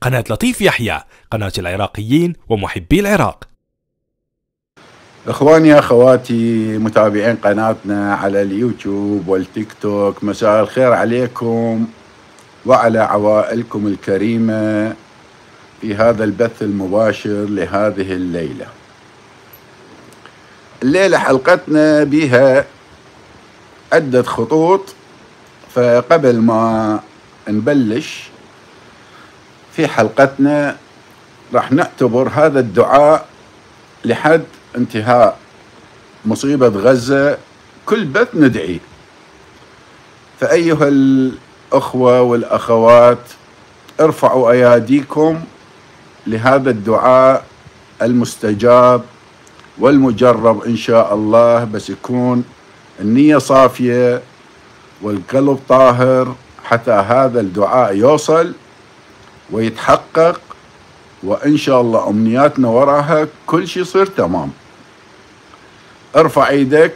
قناة لطيف يحيى، قناة العراقيين ومحبي العراق. اخواني اخواتي متابعين قناتنا على اليوتيوب والتيك توك، مساء الخير عليكم وعلى عوائلكم الكريمة في هذا البث المباشر لهذه الليلة. الليلة حلقتنا بها عدة خطوط، فقبل ما نبلش في حلقتنا راح نعتبر هذا الدعاء لحد انتهاء مصيبة غزة. كل بث ندعي، فأيها الأخوة والأخوات ارفعوا أياديكم لهذا الدعاء المستجاب والمجرب إن شاء الله، بس يكون النية صافية والقلب طاهر حتى هذا الدعاء يوصل ويتحقق، وإن شاء الله أمنياتنا وراها كل شيء يصير تمام. ارفع ايدك.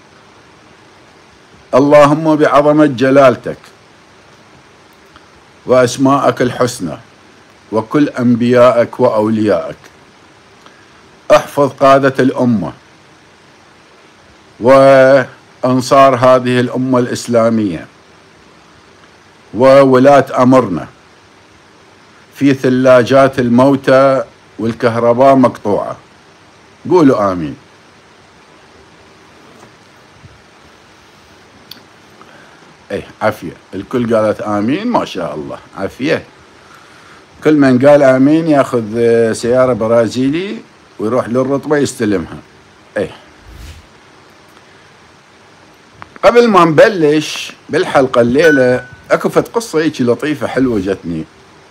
اللهم بعظمة جلالتك وأسمائك الحسنى وكل أنبيائك وأوليائك، احفظ قادة الأمة وأنصار هذه الأمة الإسلامية وولاة أمرنا في ثلاجات الموتى والكهرباء مقطوعة. قولوا آمين. ايه عافية، الكل قالت آمين، ما شاء الله عافية. كل من قال آمين ياخذ سيارة برازيلي ويروح للرطبة يستلمها. ايه قبل ما نبلش بالحلقة الليلة اكو فت قصة هيك لطيفة حلوة جتني.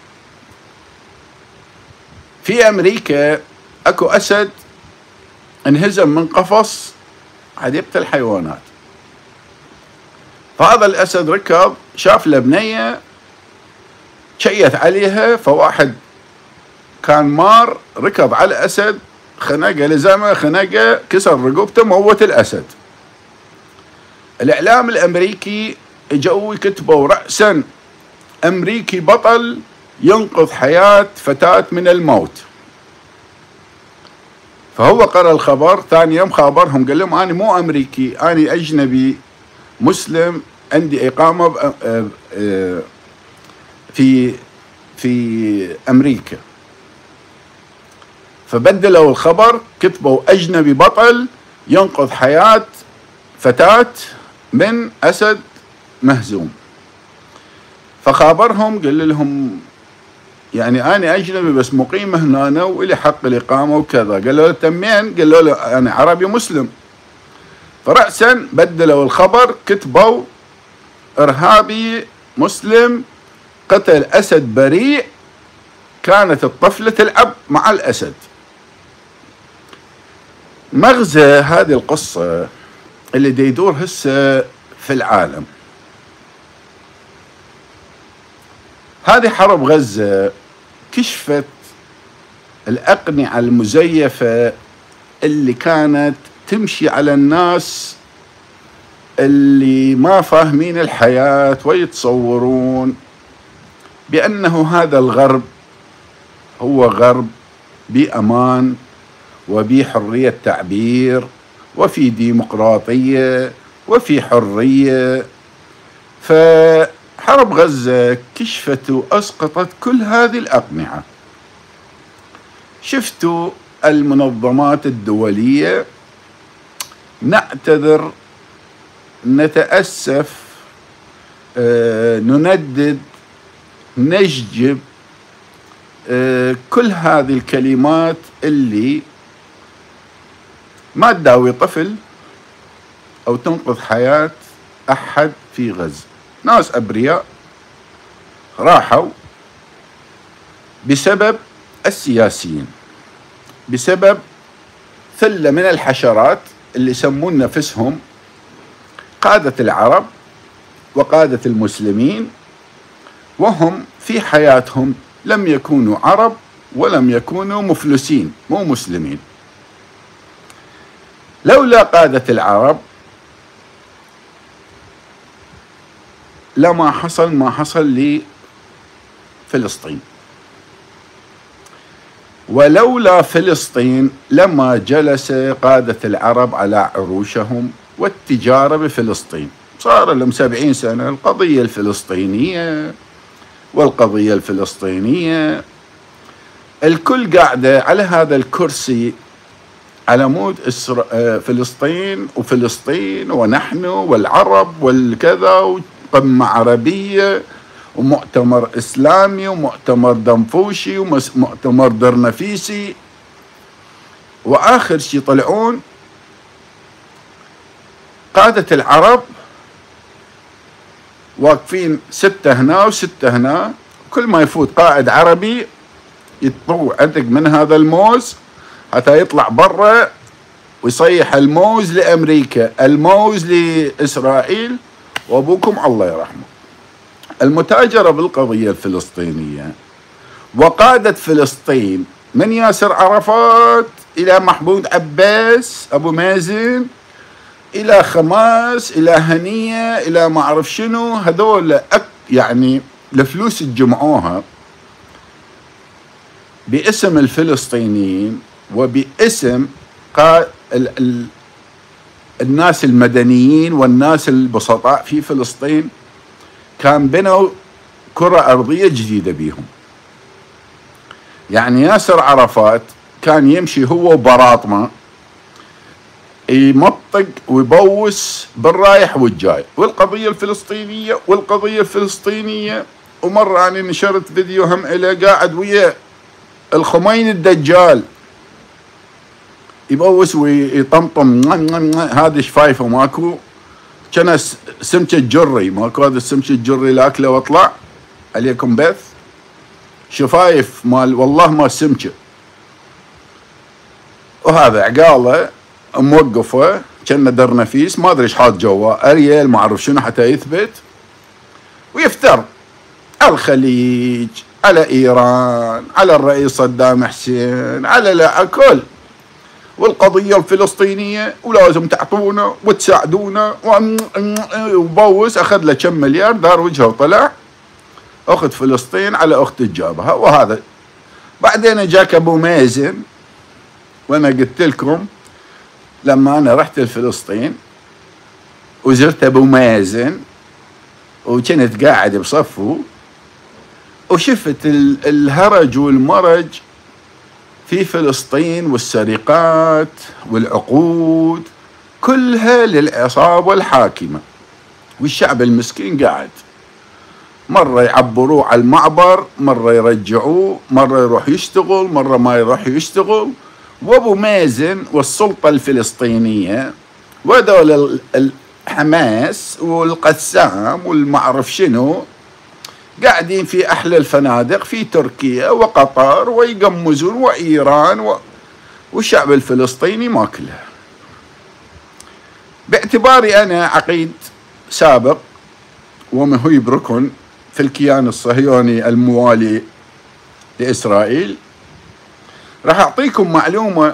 في أمريكا أكو أسد انهزم من قفص حديقة الحيوانات، فهذا الأسد ركض شاف له بنية شيت عليها، فواحد كان مار ركض على الأسد خنقه، لزمه خنقه، كسر رقبته، موت الأسد. الإعلام الأمريكي اجوا كتبوا رأسا أمريكي بطل ينقذ حياة فتاة من الموت. فهو قرأ الخبر، ثاني يوم خابرهم قال لهم أنا مو أمريكي، أنا أجنبي مسلم عندي إقامة في أمريكا. فبدلوا الخبر، كتبوا أجنبي بطل ينقذ حياة فتاة من أسد مهزوم. فخابرهم قال لهم يعني أنا أجنبي بس مقيم هنا وإلي حق الإقامة وكذا. قالوا له تمين؟ قالوا له أنا عربي مسلم. فرأسا بدلوا الخبر، كتبوا إرهابي مسلم قتل أسد بريء، كانت الطفلة تلعب مع الأسد. مغزى هذه القصة اللي دي يدور هسه في العالم، هذه حرب غزة كشفت الأقنعة المزيفة اللي كانت تمشي على الناس اللي ما فاهمين الحياة ويتصورون بأنه هذا الغرب هو غرب بأمان وبحرية تعبير وفي ديمقراطية وفي حرية. فحرب غزة كشفت وأسقطت كل هذه الأقنعة. شفتوا المنظمات الدولية، نعتذر، نتأسف، نندد، نشجب، كل هذه الكلمات اللي ما تداوي طفل أو تنقذ حياة أحد في غزة. ناس أبرياء راحوا بسبب السياسيين، بسبب ثلة من الحشرات اللي يسمون نفسهم قادة العرب وقادة المسلمين، وهم في حياتهم لم يكونوا عرب ولم يكونوا مفلسين، مو مسلمين. لولا قادة العرب لما حصل ما حصل لفلسطين. ولولا فلسطين لما جلس قادة العرب على عروشهم والتجارة بفلسطين. صار لهم 70 سنة القضية الفلسطينية والقضية الفلسطينية، الكل قاعدة على هذا الكرسي على مود فلسطين وفلسطين ونحن والعرب والكذا، وقمة عربية ومؤتمر إسلامي ومؤتمر دنفوشي ومؤتمر درنفيسي، وآخر شي طلعون قادة العرب واقفين 6 هنا و6 هنا، كل ما يفوت قائد عربي يطلع عندك من هذا الموز حتى يطلع برا ويصيح الموز لأمريكا، الموز لإسرائيل، وأبوكم الله يرحمه. المتاجرة بالقضية الفلسطينية وقادة فلسطين من ياسر عرفات إلى محمود عباس أبو مازن إلى خماس إلى هنية إلى ما أعرف شنو، هذول يعني الفلوس تجمعوها باسم الفلسطينيين وباسم الناس المدنيين والناس البسطاء في فلسطين، كان بنوا كرة أرضية جديدة بيهم. يعني ياسر عرفات كان يمشي هو وبراطمة يمطق ويبوس بالرايح والجاي، والقضية الفلسطينية والقضية الفلسطينية. ومرة أنا نشرت فيديو هم إلى قاعد ويا الخميني الدجال يبوس ويطمطم، هذا شفايفه ماكو، كان سمكة جري، ماكو هذا السمكة الجري لاكله واطلع عليكم بث، شفايف مال والله ما سمكة. وهذا عقاله موقفه كان درنفيس ما ادري ايش حاط جوا اريال ما اعرف شنو حتى يثبت، ويفتر على الخليج، على ايران، على الرئيس صدام حسين، على الكل، والقضية الفلسطينية ولازم تعطونا وتساعدونا، وبوس اخذ له كم مليار دار وجهه وطلع اخذ فلسطين على اخت الجابهة. وهذا بعدين جاك ابو مازن، وانا قلت لكم لما انا رحت لفلسطين وزرت ابو مازن وكنت قاعد بصفه وشفت الهرج والمرج في فلسطين والسرقات والعقود كلها للعصابة الحاكمة، والشعب المسكين قاعد مرة يعبروه على المعبر، مرة يرجعوه، مرة يروح يشتغل، مرة ما يروح يشتغل. وابو مازن والسلطة الفلسطينية ودول الحماس والقسام والمعرف شنو قاعدين في أحلى الفنادق في تركيا وقطر ويقمزون وإيران والشعب الفلسطيني ماكله. باعتباري أنا عقيد سابق ومهيب ركن في الكيان الصهيوني الموالي لإسرائيل، راح أعطيكم معلومة.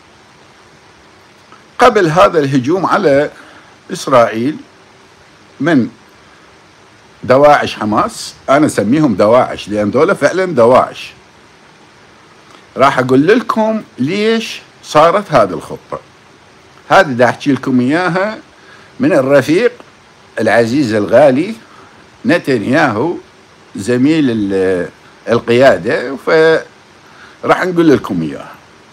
قبل هذا الهجوم على إسرائيل من دواعش حماس، أنا أسميهم دواعش لأن دولة فعلا دواعش، راح أقول لكم ليش صارت هذه الخطة. هذه دا أحكي لكم إياها من الرفيق العزيز الغالي نتنياهو زميل القيادة، راح نقول لكم إياها.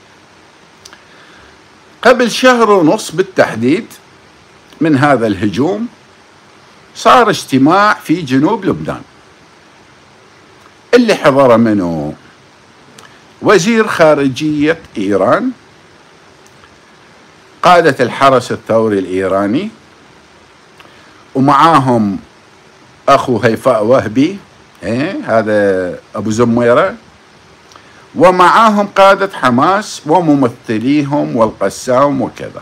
قبل شهر ونص بالتحديد من هذا الهجوم صار اجتماع في جنوب لبنان، اللي حضر منه وزير خارجية إيران، قادة الحرس الثوري الإيراني، ومعاهم أخو هيفاء وهبي هذا أبو زميرة، ومعاهم قادة حماس وممثليهم والقسام وكذا.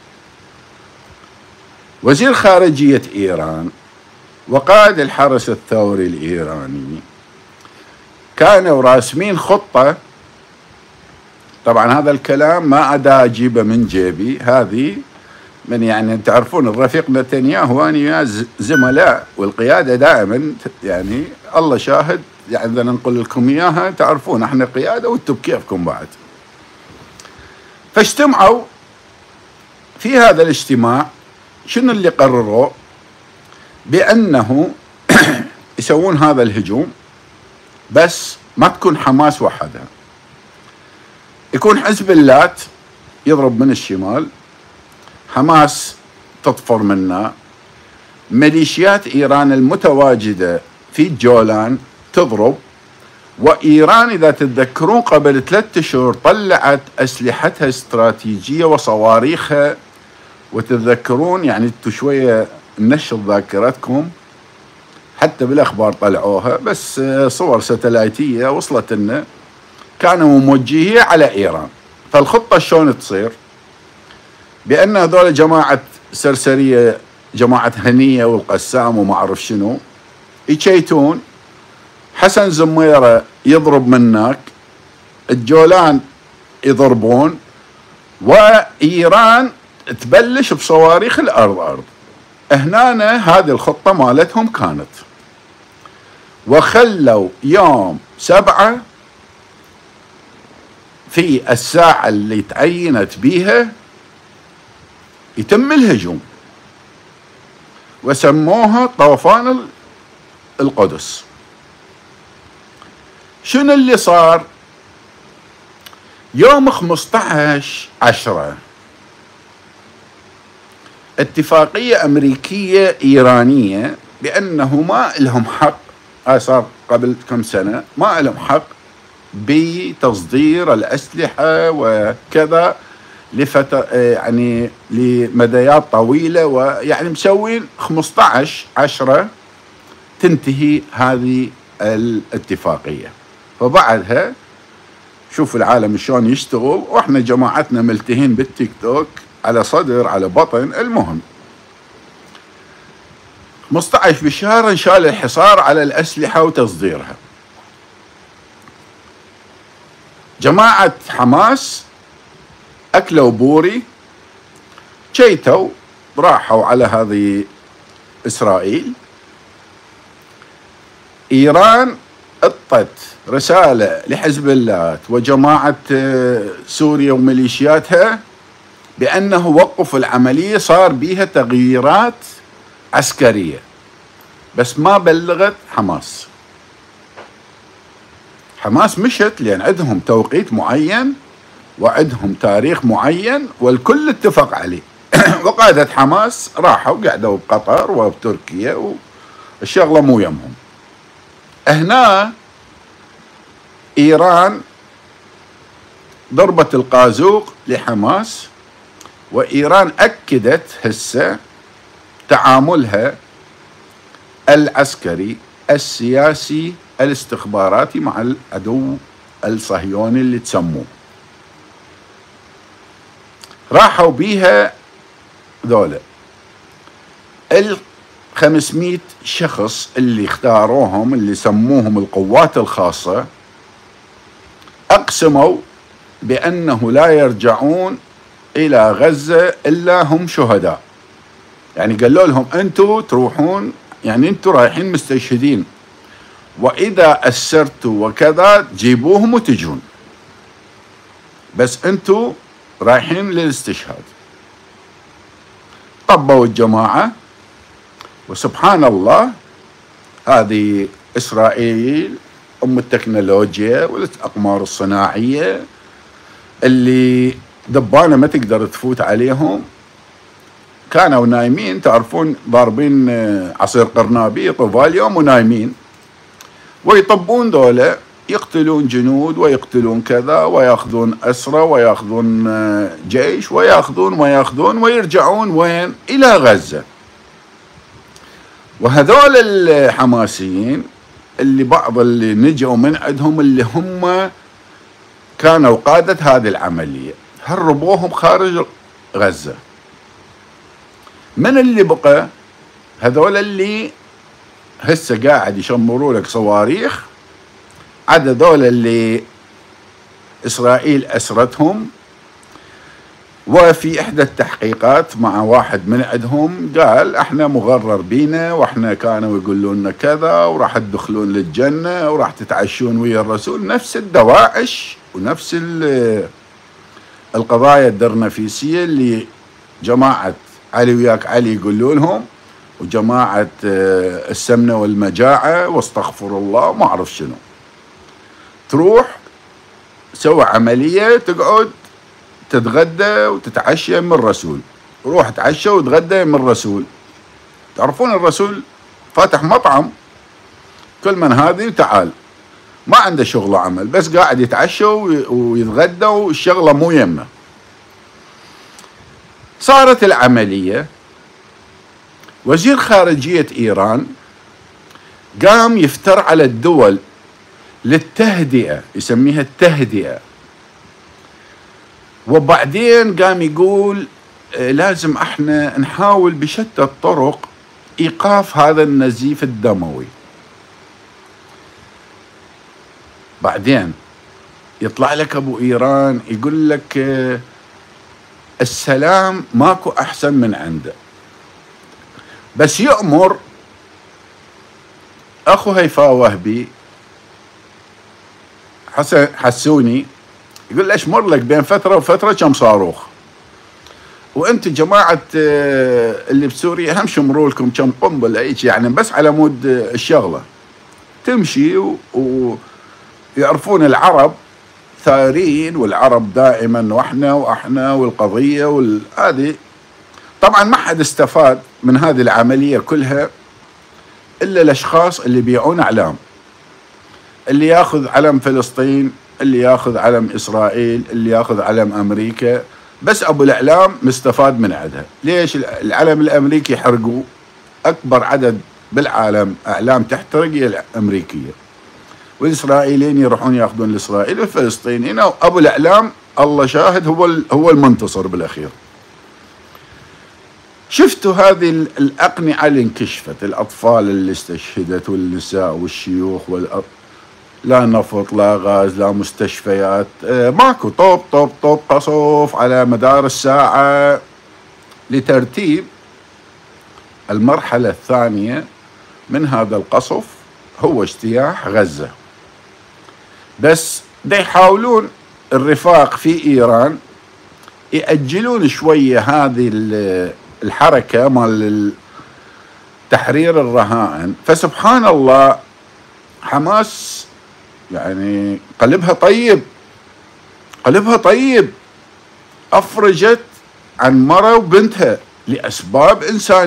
وزير خارجية إيران وقائد الحرس الثوري الإيراني كانوا راسمين خطة. طبعا هذا الكلام ما أدا أجيبه من جيبي، هذه من يعني تعرفون الرفيق نتنياهو وأنا زملاء، والقيادة دائما يعني الله شاهد يعني بدنا نقول لكم إياها تعرفون احنا قيادة وانتم بكيفكم بعد. فاجتمعوا في هذا الاجتماع. شنو اللي قرروا؟ بأنه يسوون هذا الهجوم، بس ما تكون حماس وحدها، يكون حزب اللات يضرب من الشمال، حماس تطفر منا، ميليشيات إيران المتواجدة في الجولان تضرب، وإيران إذا تتذكرون قبل 3 أشهر طلعت أسلحتها الاستراتيجية وصواريخها، وتتذكرون يعني انتم شوية نشط ذاكرتكم، حتى بالأخبار طلعوها، بس صور ستلايتية وصلت لنا كانوا موجهية على إيران. فالخطة شلون تصير؟ بأن هذول جماعة سرسرية، جماعة هنية والقسام وما أعرف شنو، يشيتون حسن زميرة يضرب منك، الجولان يضربون، وإيران تبلش بصواريخ الأرض. هنا هذه الخطة مالتهم كانت، وخلوا يوم 7 في الساعة اللي تعينت بيها يتم الهجوم، وسموها طوفان القدس. شنو اللي صار؟ يوم 15/10 اتفاقية أمريكية إيرانية بأنه ما لهم حق، صار قبل كم سنة، ما لهم حق بتصدير الأسلحة وكذا يعني لمديات طويلة، ويعني مسوين 15/10 تنتهي هذه الاتفاقية. فبعدها شوف العالم شلون يشتغل، واحنا جماعتنا ملتهين بالتيك توك على صدر على بطن. المهم 15 بالشهر انشال الحصار على الأسلحة وتصديرها. جماعة حماس أكلوا بوري، شيتوا راحوا على هذه إسرائيل. إيران اطت رسالة لحزب اللات وجماعة سوريا وميليشياتها بأنه وقف العملية، صار بيها تغييرات عسكرية، بس ما بلغت حماس. حماس مشت لأن عندهم توقيت معين وعندهم تاريخ معين والكل اتفق عليه. وقادة حماس راحوا قعدوا بقطر وبتركيا والشغلة مو يمهم. هنا إيران ضربت القازوق لحماس، وإيران أكدت هسه تعاملها العسكري السياسي الاستخباراتي مع العدو الصهيوني اللي تسموه. راحوا بيها ذولا 500 شخص اللي اختاروهم، اللي سموهم القوات الخاصة، أقسموا بأنه لا يرجعون إلى غزة إلا هم شهداء. يعني قالوا لهم أنتوا تروحون، يعني أنتوا رايحين مستشهدين، وإذا أسرتوا وكذا جيبوهم وتجون، بس أنتوا رايحين للاستشهاد. طبوا الجماعة، وسبحان الله هذه إسرائيل أم التكنولوجيا والأقمار الصناعية اللي دبانة ما تقدر تفوت عليهم. كانوا نايمين، تعرفون ضاربين عصير قرنابي طوال اليوم ونايمين، ويطبون دولة يقتلون جنود ويقتلون كذا ويأخذون أسرى ويأخذون جيش ويأخذون ويرجعون وين؟ إلى غزة. وهذول الحماسيين اللي بعض اللي نجوا من عندهم اللي هم كانوا قادة هذه العملية هربوهم خارج غزة. من اللي بقى؟ هذول اللي هسه قاعد يشمروا لك صواريخ، عدا ذول اللي إسرائيل أسرتهم. وفي إحدى التحقيقات مع واحد من عندهم قال احنا مغرر بينا، واحنا كانوا يقولون لنا كذا، وراح تدخلون للجنة وراح تتعشون ويا الرسول. نفس الدواعش ونفس القضايا الدرنفيسية اللي جماعة علي وياك علي يقولون لهم، وجماعة السمنة والمجاعة واستغفر الله ما أعرف شنو. تروح سوى عملية تقعد تتغدى وتتعشى من الرسول، روح تعشى وتغدى من الرسول. تعرفون الرسول فاتح مطعم كل من هذه وتعال، ما عنده شغل وعمل، بس قاعد يتعشى ويتغدى والشغلة مو يمه. صارت العملية، وزير خارجية إيران قام يفتر على الدول للتهدئة، يسميها التهدئة، وبعدين قام يقول لازم احنا نحاول بشتى الطرق ايقاف هذا النزيف الدموي. بعدين يطلع لك ابو ايران يقول لك السلام ماكو احسن من عنده، بس يأمر اخو هيفاء وهبي حسوني يقول له اشمر لك بين فترة وفترة كم صاروخ، وانت جماعة اللي بسوريا هم شمروا لكم كم قنبلة هيك، يعني بس على مود الشغلة تمشي. ويعرفون العرب ثارين، والعرب دائما واحنا والقضية هذه. طبعا ما حد استفاد من هذه العملية كلها الا الاشخاص اللي بيعون اعلام، اللي ياخذ علم فلسطين، اللي ياخذ علم إسرائيل، اللي ياخذ علم أمريكا، بس أبو الإعلام مستفاد من عدها. ليش العلم الأمريكي يحرقوا؟ أكبر عدد بالعالم أعلام تحترق هي الأمريكية، والإسرائيليين يروحون ياخذون الإسرائيل، والفلسطينيين، أبو الإعلام الله شاهد هو المنتصر بالأخير. شفتوا هذه الأقنعة اللي انكشفت، الأطفال اللي استشهدت والنساء والشيوخ لا نفط لا غاز لا مستشفيات، ماكو، طوب قصف على مدار الساعة لترتيب المرحلة الثانية من هذا القصف هو اجتياح غزة. بس دا يحاولون الرفاق في إيران يأجلون شوية هذه الحركة مال تحرير الرهائن. فسبحان الله حماس يعني قلبها طيب، أفرجت عن مرة وبنتها لأسباب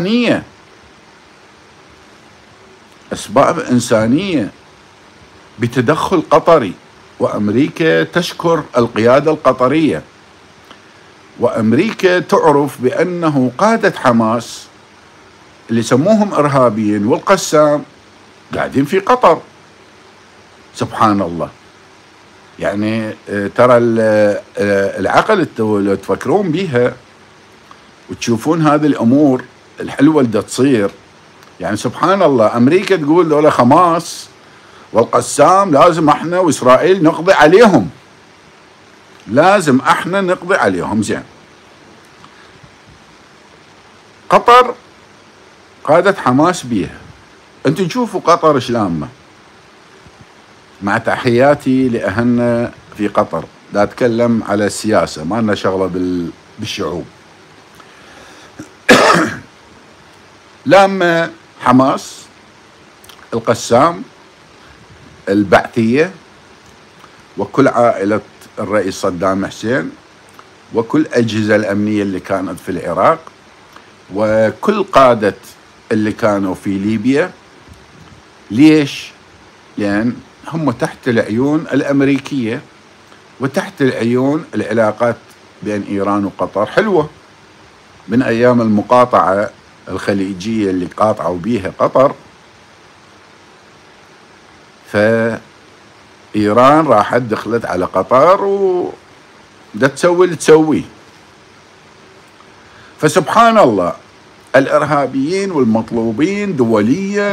إنسانية بتدخل قطري، وأمريكا تشكر القيادة القطرية، وأمريكا تعرف بأنه قادة حماس اللي سموهم إرهابيين والقسام قاعدين في قطر. سبحان الله. يعني ترى العقل لو تفكرون بيها وتشوفون هذه الأمور الحلوة اللي تصير، يعني سبحان الله، أمريكا تقول دولة حماس والقسام لازم احنا وإسرائيل نقضي عليهم، زين. قطر قادة حماس بيها، انتم تشوفوا قطر شلامة. مع تحياتي لأهلنا في قطر، لا أتكلم على السياسة، ما لنا شغلة بالشعوب. لما حماس، القسام، البعثية، وكل عائلة الرئيس صدام حسين، وكل الأجهزة الأمنية اللي كانت في العراق، وكل قادة اللي كانوا في ليبيا. ليش؟ لأن هم تحت العيون الأمريكية، وتحت العيون العلاقات بين إيران وقطر حلوة من أيام المقاطعة الخليجية اللي قاطعوا بيها قطر. فإيران راحت دخلت على قطر وده تسوي اللي تسويه. فسبحان الله، الإرهابيين والمطلوبين دوليا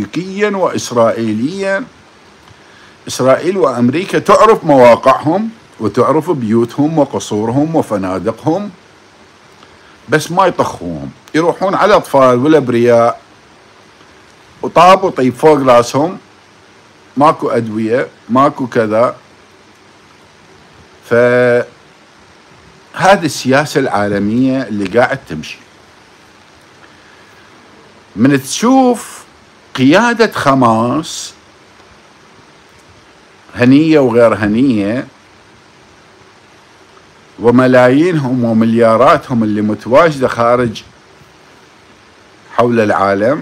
وأمريكيا وإسرائيليا، إسرائيل وأمريكا تعرف مواقعهم وتعرف بيوتهم وقصورهم وفنادقهم، بس ما يطخوهم، يروحون على الأطفال والأبرياء وطاب وطيب فوق راسهم، ماكو أدوية ماكو كذا. فهذه السياسة العالمية اللي قاعد تمشي. من تشوف قيادة حماس هنية وغير هنية وملايينهم وملياراتهم اللي متواجدة خارج حول العالم،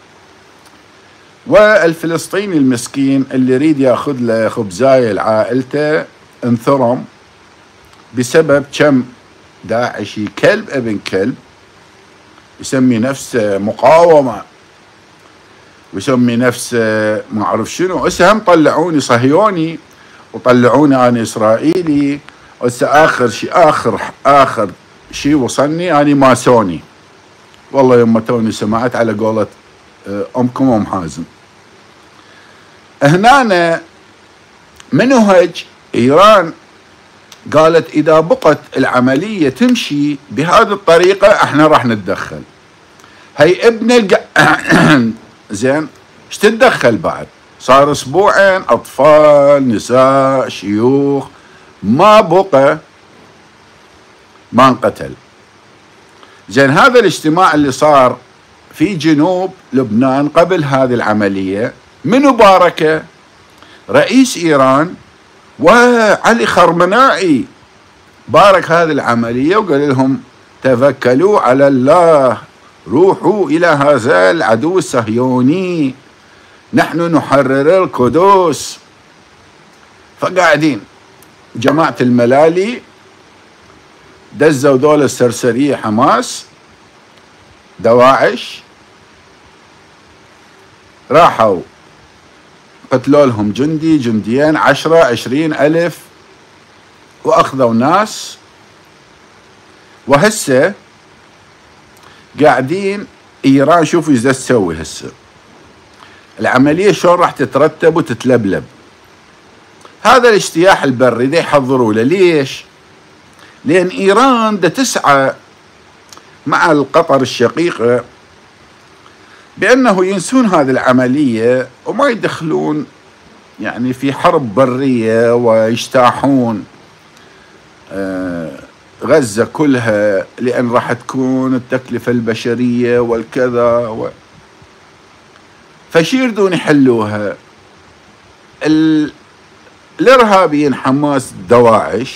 والفلسطيني المسكين اللي يريد ياخذ له خبزاية لعائلته انثرم بسبب كم داعشي كلب ابن كلب يسمي نفسه مقاومة ويسمي نفسه ما أعرف شنو. هسه هم طلعوني صهيوني وطلعوني أنا إسرائيلي. هسه آخر شيء وصلني أنا ماسوني. والله يوم توني سمعت على قولة أمكم أم حازم. هنا منهج إيران قالت إذا بقت العملية تمشي بهذه الطريقة احنا راح نتدخل. هي ابن زين ايش تتدخل بعد؟ صار اسبوعين اطفال نساء شيوخ ما بقى ما انقتل. زين هذا الاجتماع اللي صار في جنوب لبنان قبل هذه العملية منو باركه؟ رئيس إيران وعلي خرمنائي بارك هذه العملية وقال لهم توكلوا على الله، روحوا إلى هذا العدو الصهيوني، نحن نحرر القدس. فقاعدين جماعة الملالي دزوا دولة السرسرية حماس دواعش، راحوا قتلوا لهم جندي جنديين 10-20 ألف وأخذوا ناس. وهسه قاعدين إيران شوفوا ايش تسوي هسه العملية شلون راح تترتب وتتلبلب. هذا الاجتياح البري دا يحضروا له. ليش؟ لأن إيران دا تسعى مع القطر الشقيقة بأنه ينسون هذه العملية وما يدخلون يعني في حرب برية ويجتاحون غزة كلها، لأن راح تكون التكلفة البشرية والكذا فشي يردون يحلوها. الإرهابيين حماس دواعش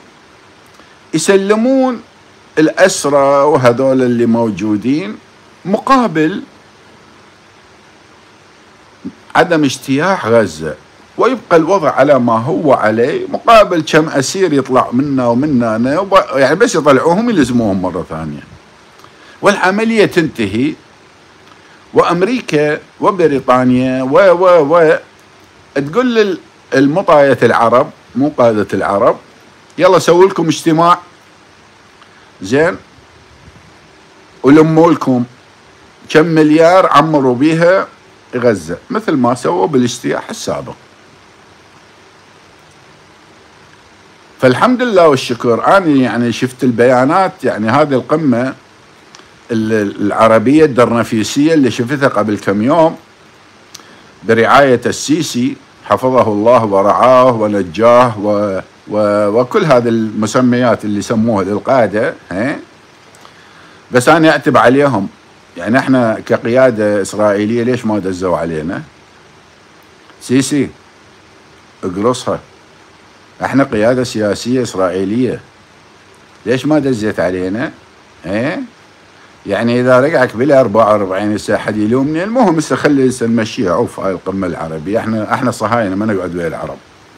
يسلمون الأسرى وهذول اللي موجودين مقابل عدم اجتياح غزة، ويبقى الوضع على ما هو عليه مقابل كم أسير يطلع منا ومنا يعني بس يطلعوهم يلزموهم مرة ثانية والعملية تنتهي. وأمريكا وبريطانيا تقول للمطاية العرب مو قادة العرب يلا سووا لكم اجتماع زين ولموا لكم كم مليار عمروا بيها غزة مثل ما سووا بالاجتياح السابق. فالحمد لله والشكر أنا يعني شفت البيانات، يعني هذه القمة العربية الدرنفيسية اللي شفتها قبل كم يوم برعاية السيسي حفظه الله ورعاه ونجاه وكل هذه المسميات اللي سموها للقادة. بس أنا أعتب عليهم، يعني احنا كقيادة إسرائيلية ليش ما دزوا علينا؟ سيسي اقرصها، احنا قيادة سياسية إسرائيلية ليش ما دزيت علينا؟ يعني إذا رجعك بلا 44 هسه أحد يلومني، المهم هسه خلي هسه نمشيها عوف هاي القمة العربية، احنا صهاينة ما نقعد ويا العرب.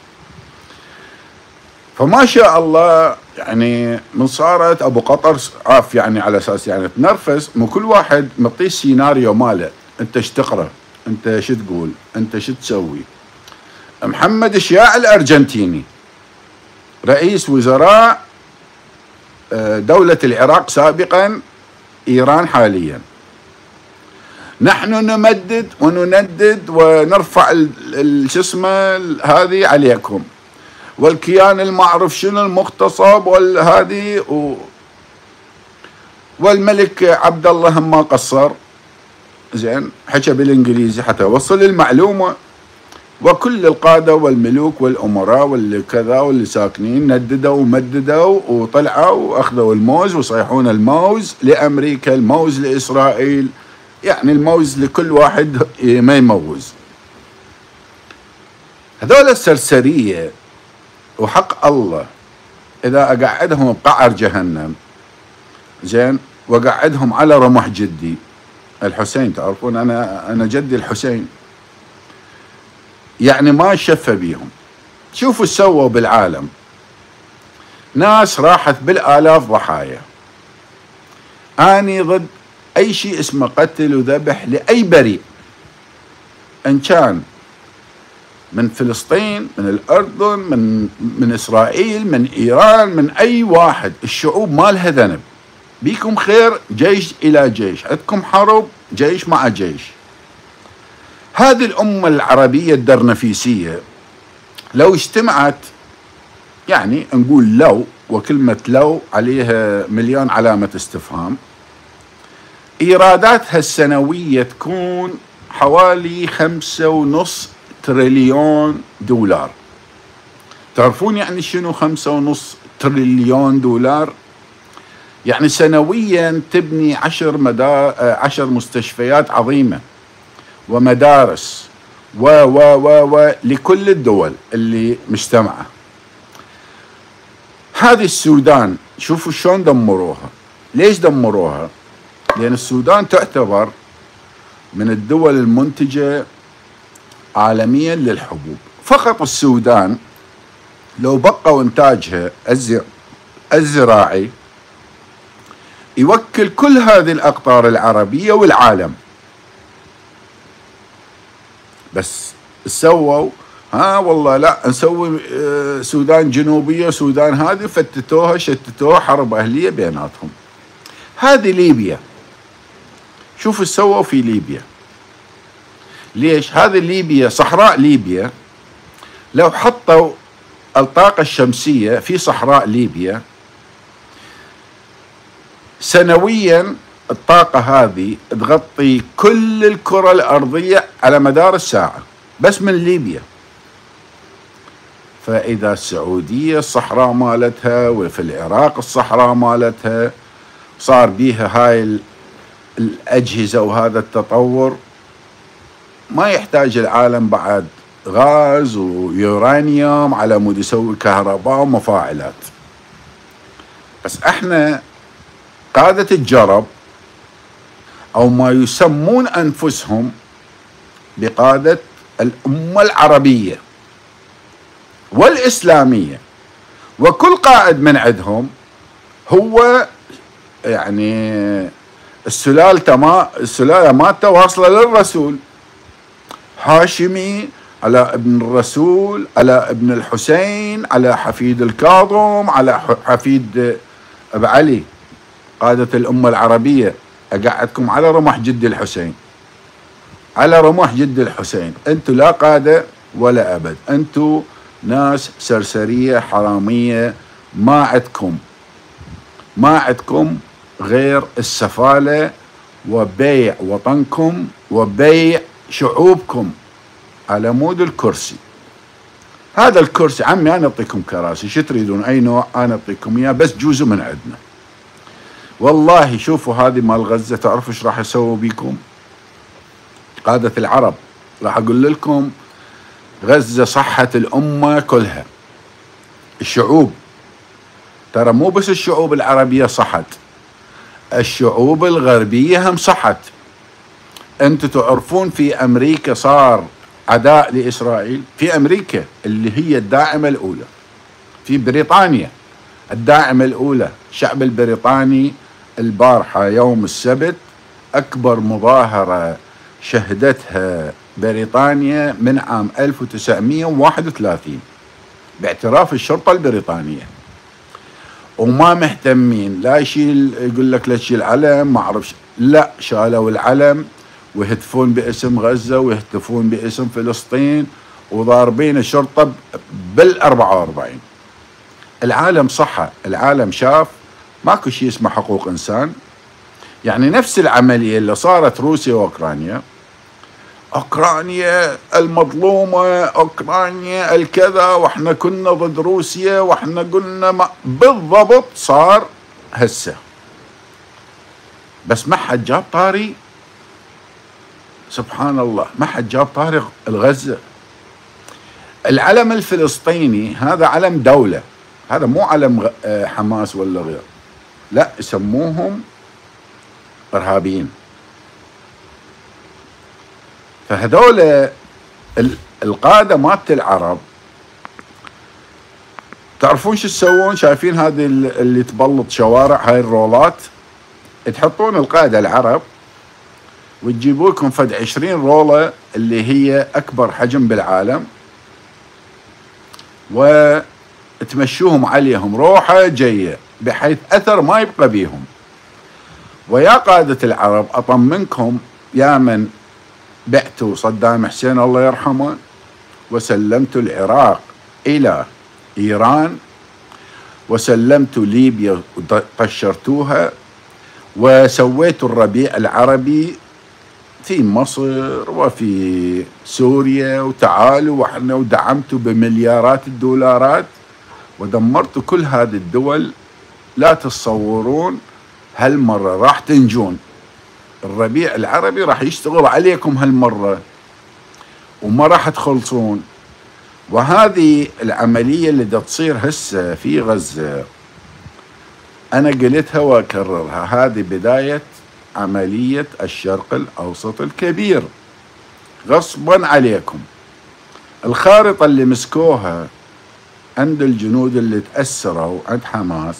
فما شاء الله يعني من صارت ابو قطر عاف يعني على اساس يعني تنرفز، مو كل واحد معطيه السيناريو ماله، انت ايش تقرا؟ انت ايش تقول؟ انت ايش تسوي؟ محمد شياع الارجنتيني رئيس وزراء دولة العراق سابقا، ايران حاليا، نحن نمدد ونندد ونرفع شو اسمه هذه عليكم. والكيان المعرف شنو المغتصب والهذه والملك عبد الله ما قصر، زين، حكى بالانجليزي حتى وصل المعلومه. وكل القاده والملوك والامراء واللي كذا واللي ساكنين نددوا ومددوا وطلعوا واخذوا الموز وصيحون الموز لامريكا، الموز لاسرائيل، يعني الموز لكل واحد ما يموز. هذول السرسريه وحق الله اذا اقعدهم بقعر جهنم، زين، واقعدهم على رمح جدي الحسين، تعرفون انا جدي الحسين، يعني ما شفى بيهم. شوفوا سووا بالعالم، ناس راحت بالالاف ضحايا. اني ضد اي شيء اسمه قتل وذبح لاي بريء، ان كان من فلسطين، من الاردن، من اسرائيل، من ايران، من اي واحد. الشعوب ما لها ذنب. بيكم خير جيش الى جيش، عندكم حرب جيش مع جيش. هذه الامه العربيه الدرنفيسيه لو اجتمعت، يعني نقول لو، وكلمه لو عليها مليون علامه استفهام، ايراداتها السنويه تكون حوالي 5.5 تريليون دولار. تعرفون يعني شنو 5.5 تريليون دولار؟ يعني سنويا تبني 10 مستشفيات عظيمة ومدارس و لكل الدول اللي مجتمعة. هذه السودان شوفوا شلون دمروها. ليش دمروها؟ لأن السودان تعتبر من الدول المنتجة عالميا للحبوب. فقط السودان لو بقى إنتاجها الزراعي يوكل كل هذه الأقطار العربية والعالم. بس سووا والله لا نسوي سودان جنوبية، سودان هذه فتتوها شتتوها، حرب أهلية بيناتهم. هذه ليبيا، شوفوا سووا في ليبيا. ليش؟ هذه ليبيا، صحراء ليبيا، لو حطوا الطاقة الشمسية في صحراء ليبيا سنويا الطاقة هذه تغطي كل الكرة الأرضية على مدار الساعة بس من ليبيا. فإذا السعودية الصحراء مالتها، وفي العراق الصحراء مالتها، صار بيها هاي الأجهزة وهذا التطور، ما يحتاج العالم بعد غاز ويورانيوم على مود يسوي كهرباء ومفاعلات. بس احنا قادة الجرب، او ما يسمون انفسهم بقادة الأمة العربية والإسلامية، وكل قائد من هو يعني السلالة مالته واصلة للرسول، هاشمي على ابن الرسول، على ابن الحسين، على حفيد الكاظم، على حفيد أبو علي. قادة الأمة العربية أقعدكم على رمح جد الحسين، على رمح جد الحسين. أنتوا لا قادة ولا أبد، أنتوا ناس سرسرية حرامية، ما عندكم غير السفالة وبيع وطنكم وبيع شعوبكم على مود الكرسي. هذا الكرسي عمي أنا أعطيكم كراسي، شو تريدون أي نوع أنا أعطيكم إياه، بس جوزوا من عندنا. والله شوفوا هذه مال غزة، تعرفوا ايش راح يسووا بيكم؟ قادة العرب راح أقول لكم غزة صحت الأمة كلها، الشعوب، ترى مو بس الشعوب العربية صحت، الشعوب الغربية هم صحت. أنتوا تعرفون في أمريكا صار عداء لإسرائيل، في أمريكا اللي هي الداعمة الأولى، في بريطانيا الداعمة الأولى، الشعب البريطاني البارحة يوم السبت أكبر مظاهرة شهدتها بريطانيا من عام 1931 باعتراف الشرطة البريطانية، وما مهتمين لا يشيل، يقول لك لا تشيل العلم ما أعرف، لا شالوا العلم ويهتفون باسم غزة ويهتفون باسم فلسطين وضاربين الشرطة بال44. العالم صحى، العالم شاف ماكو شيء اسمه حقوق إنسان. يعني نفس العملية اللي صارت روسيا وأوكرانيا، أوكرانيا المظلومة، أوكرانيا الكذا، وإحنا كنا ضد روسيا، وإحنا قلنا ما بالضبط صار هسه. بس ما حد جاب طاري، سبحان الله، ما حد جاب طاري الغزة. العلم الفلسطيني هذا علم دولة، هذا مو علم حماس ولا غير، لا، يسموهم إرهابيين. فهذول القادة مالت العرب تعرفون شو يسوون؟ شايفين هذه اللي تبلط شوارع، هاي الرولات، تحطون القادة العرب وتجيبوا لكم فد 20 رولة اللي هي أكبر حجم بالعالم، وتمشوهم عليهم روحة جاية بحيث أثر ما يبقى بيهم. ويا قادة العرب، أطمنكم يا من بعتوا صدام حسين الله يرحمه وسلمتوا العراق إلى إيران، وسلمتوا ليبيا وطشرتوها، وسويتوا الربيع العربي في مصر وفي سوريا، وتعالوا وحنا ودعمتوا بمليارات الدولارات ودمرتوا كل هذه الدول. لا تتصورون هالمرة راح تنجون، الربيع العربي راح يشتغل عليكم هالمرة وما راح تخلصون. وهذه العملية اللي دا تصير هسه في غزة، أنا قلتها وأكررها، هذه بداية عملية الشرق الأوسط الكبير غصبا عليكم. الخارطة اللي مسكوها عند الجنود اللي تأثروا عند حماس،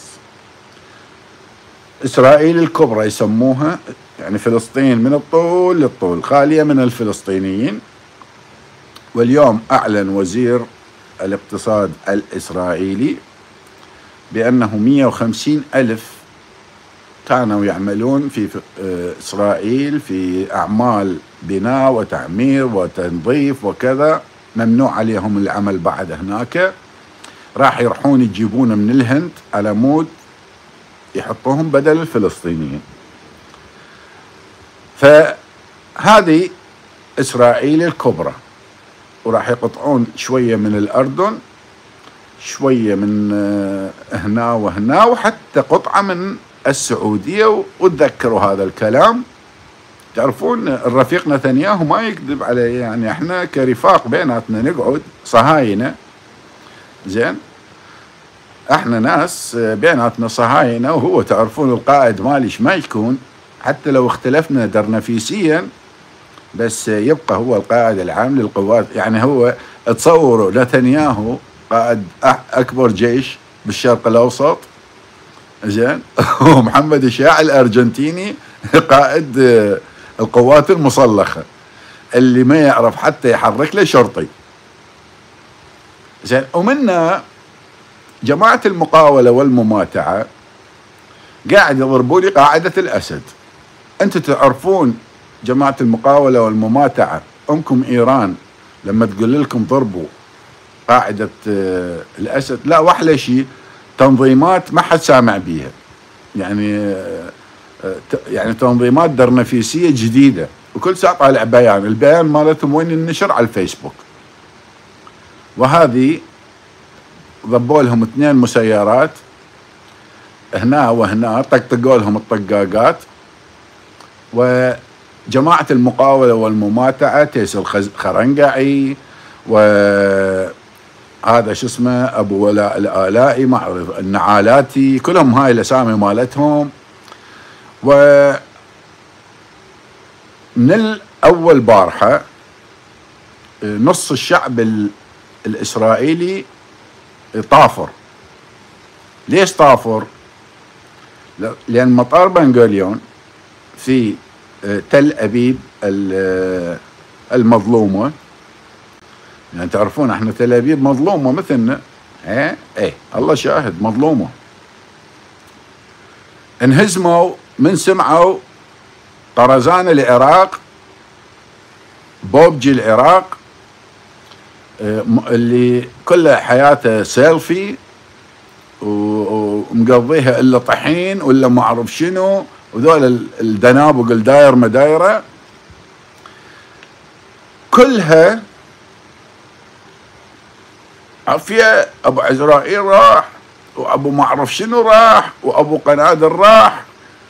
إسرائيل الكبرى يسموها، يعني فلسطين من الطول للطول خالية من الفلسطينيين. واليوم أعلن وزير الاقتصاد الإسرائيلي بأنه 150,000 كانوا يعملون في إسرائيل في أعمال بناء وتعمير وتنظيف وكذا، ممنوع عليهم العمل بعد هناك، راح يروحون يجيبون من الهند على مود يحطوهم بدل الفلسطينيين. فهذه إسرائيل الكبرى، وراح يقطعون شوية من الأردن، شوية من هنا وهنا، وحتى قطعة من السعودية. وتذكروا هذا الكلام، تعرفون الرفيق نتنياهو ما يكذب عليه، يعني احنا كرفاق بيناتنا نقعد صهاينة، زين، احنا ناس بيناتنا صهاينة، وهو تعرفون القائد ماليش ما يكون، حتى لو اختلفنا درنفيسيا بس يبقى هو القائد العام للقوات. يعني هو تصوروا نتنياهو قائد أكبر جيش بالشرق الأوسط، زين، ومحمد الشياع الأرجنتيني قائد القوات المسلحة اللي ما يعرف حتى يحرك له شرطي، زين. ومنا جماعة المقاولة والمماتعة قاعد يضربوا لي قاعدة الأسد. أنتم تعرفون جماعة المقاولة والمماتعة أمكم إيران لما تقول لكم ضربوا قاعدة الأسد، لا، وحلى شيء تنظيمات ما حد سامع بيها، يعني تنظيمات درنفيسية جديدة، وكل ساعة طالع بيان، البيان مالتهم وين النشر على الفيسبوك. وهذه ضبوا لهم 2 مسيرات هنا وهنا، طقطقوا لهم الطقاقات. وجماعة المقاولة والمماتعة تيس الخرنقعي وهذا شو اسمه أبو ولاء الآلائي، ما أعرف النعالاتي، كلهم هاي الأسامي مالتهم. ومن الأول بارحة نص الشعب الإسرائيلي طافر. ليش طافر؟ لأن مطار بن غوريون في تل أبيب المظلومة، يعني تعرفون احنا تل أبيب مظلومة مثلنا، ايه الله شاهد مظلومة. انهزموا من سمعوا طرزان العراق، بوبجي العراق، اللي كل حياته سيلفي ومقضيها الا طحين ولا ما اعرف شنو، وذول الدنابق الداير ما دايره كلها عافيه. ابو عزرائيل راح، وابو ما اعرف شنو راح، وابو قنادر راح.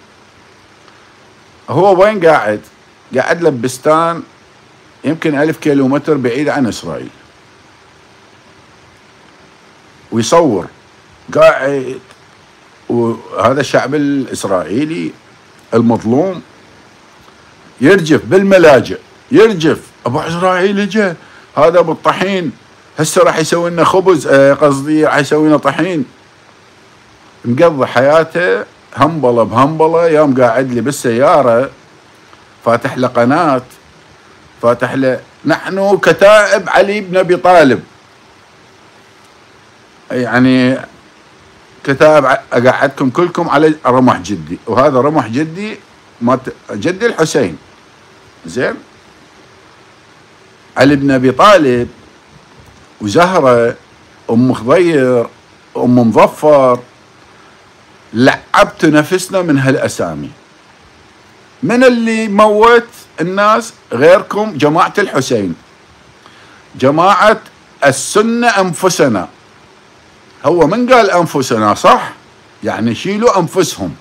هو وين قاعد؟ قاعد لبستان يمكن 1000 كيلومتر بعيد عن اسرائيل، ويصور قاعد. وهذا الشعب الاسرائيلي المظلوم يرجف بالملاجئ، يرجف. ابو عزرائيل اجى، هذا ابو الطحين هسه راح يسوي لنا خبز، قصدي راح يسوي لنا طحين. مقضي حياته همبله بهمبله. يوم قاعد لي بالسياره فاتح له قناه، فاتح له نحن كتائب علي بن ابي طالب، يعني كتاب اقعدكم كلكم على رمح جدي، وهذا رمح جدي جدي الحسين. زين، علي بن ابي طالب وزهره ام خضير ام مظفر، لعبت نفسنا من هالاسامي. من اللي موت الناس غيركم؟ جماعه الحسين، جماعه السنه انفسنا. هو من قال أنفسنا صح؟ يعني شيلوا أنفسهم.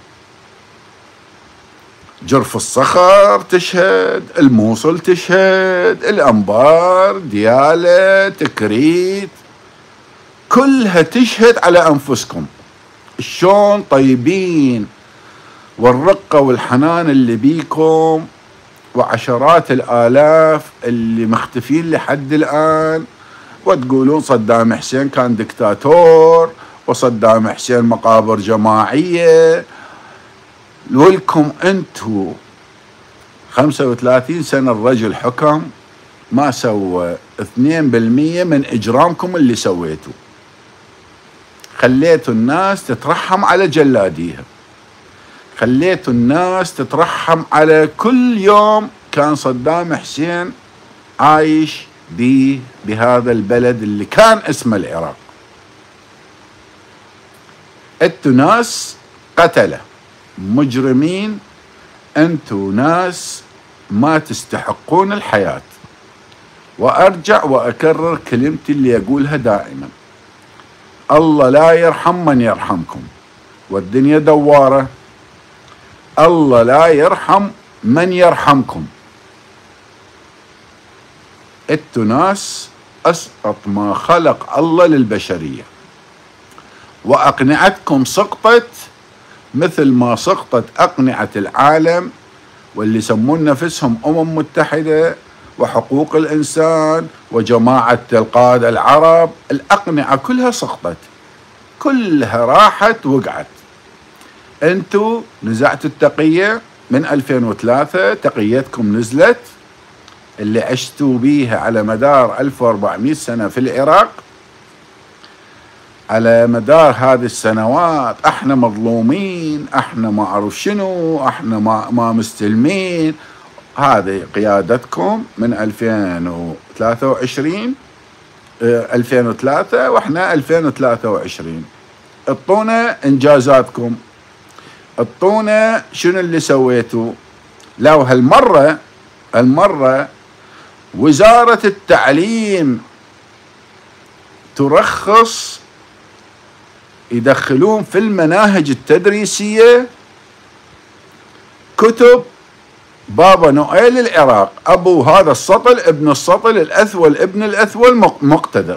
جرف الصخر تشهد، الموصل تشهد، الأنبار، ديالة، تكريت، كلها تشهد على أنفسكم شلون طيبين، والرقة والحنان اللي بيكم، وعشرات الآلاف اللي مختفين لحد الآن. وتقولون صدام حسين كان دكتاتور، وصدام حسين مقابر جماعية. ولكم انتو 35 سنة الرجل حكم، ما سوى 2% من إجرامكم اللي سويتوا. خليتوا الناس تترحم على جلاديها، خليتوا الناس تترحم على كل يوم كان صدام حسين عايش بهذا البلد اللي كان اسمه العراق. انتوا ناس قتلة مجرمين، انتوا ناس ما تستحقون الحياة. وارجع واكرر كلمتي اللي اقولها دائما: الله لا يرحم من يرحمكم، والدنيا دوارة. الله لا يرحم من يرحمكم. انتوا ناس اسقط ما خلق الله للبشرية، واقنعتكم سقطت مثل ما سقطت اقنعة العالم واللي يسمون نفسهم متحدة وحقوق الانسان وجماعة القادة العرب. الاقنعة كلها سقطت، كلها راحت وقعت. انتوا نزعتوا التقية من 2003، تقيتكم نزلت اللي عشتوا بيها على مدار 1400 سنة في العراق. على مدار هذه السنوات احنا مظلومين، احنا ما اعرف شنو، احنا ما مستلمين. هذه قيادتكم من 2023 2003 واحنا 2023. اعطونا انجازاتكم، اعطونا شنو اللي سويتوا. لو هالمرة وزارة التعليم ترخص يدخلون في المناهج التدريسية كتب بابا نويل العراق، أبو هذا السطل ابن السطل الأثول ابن الأثول مقتدر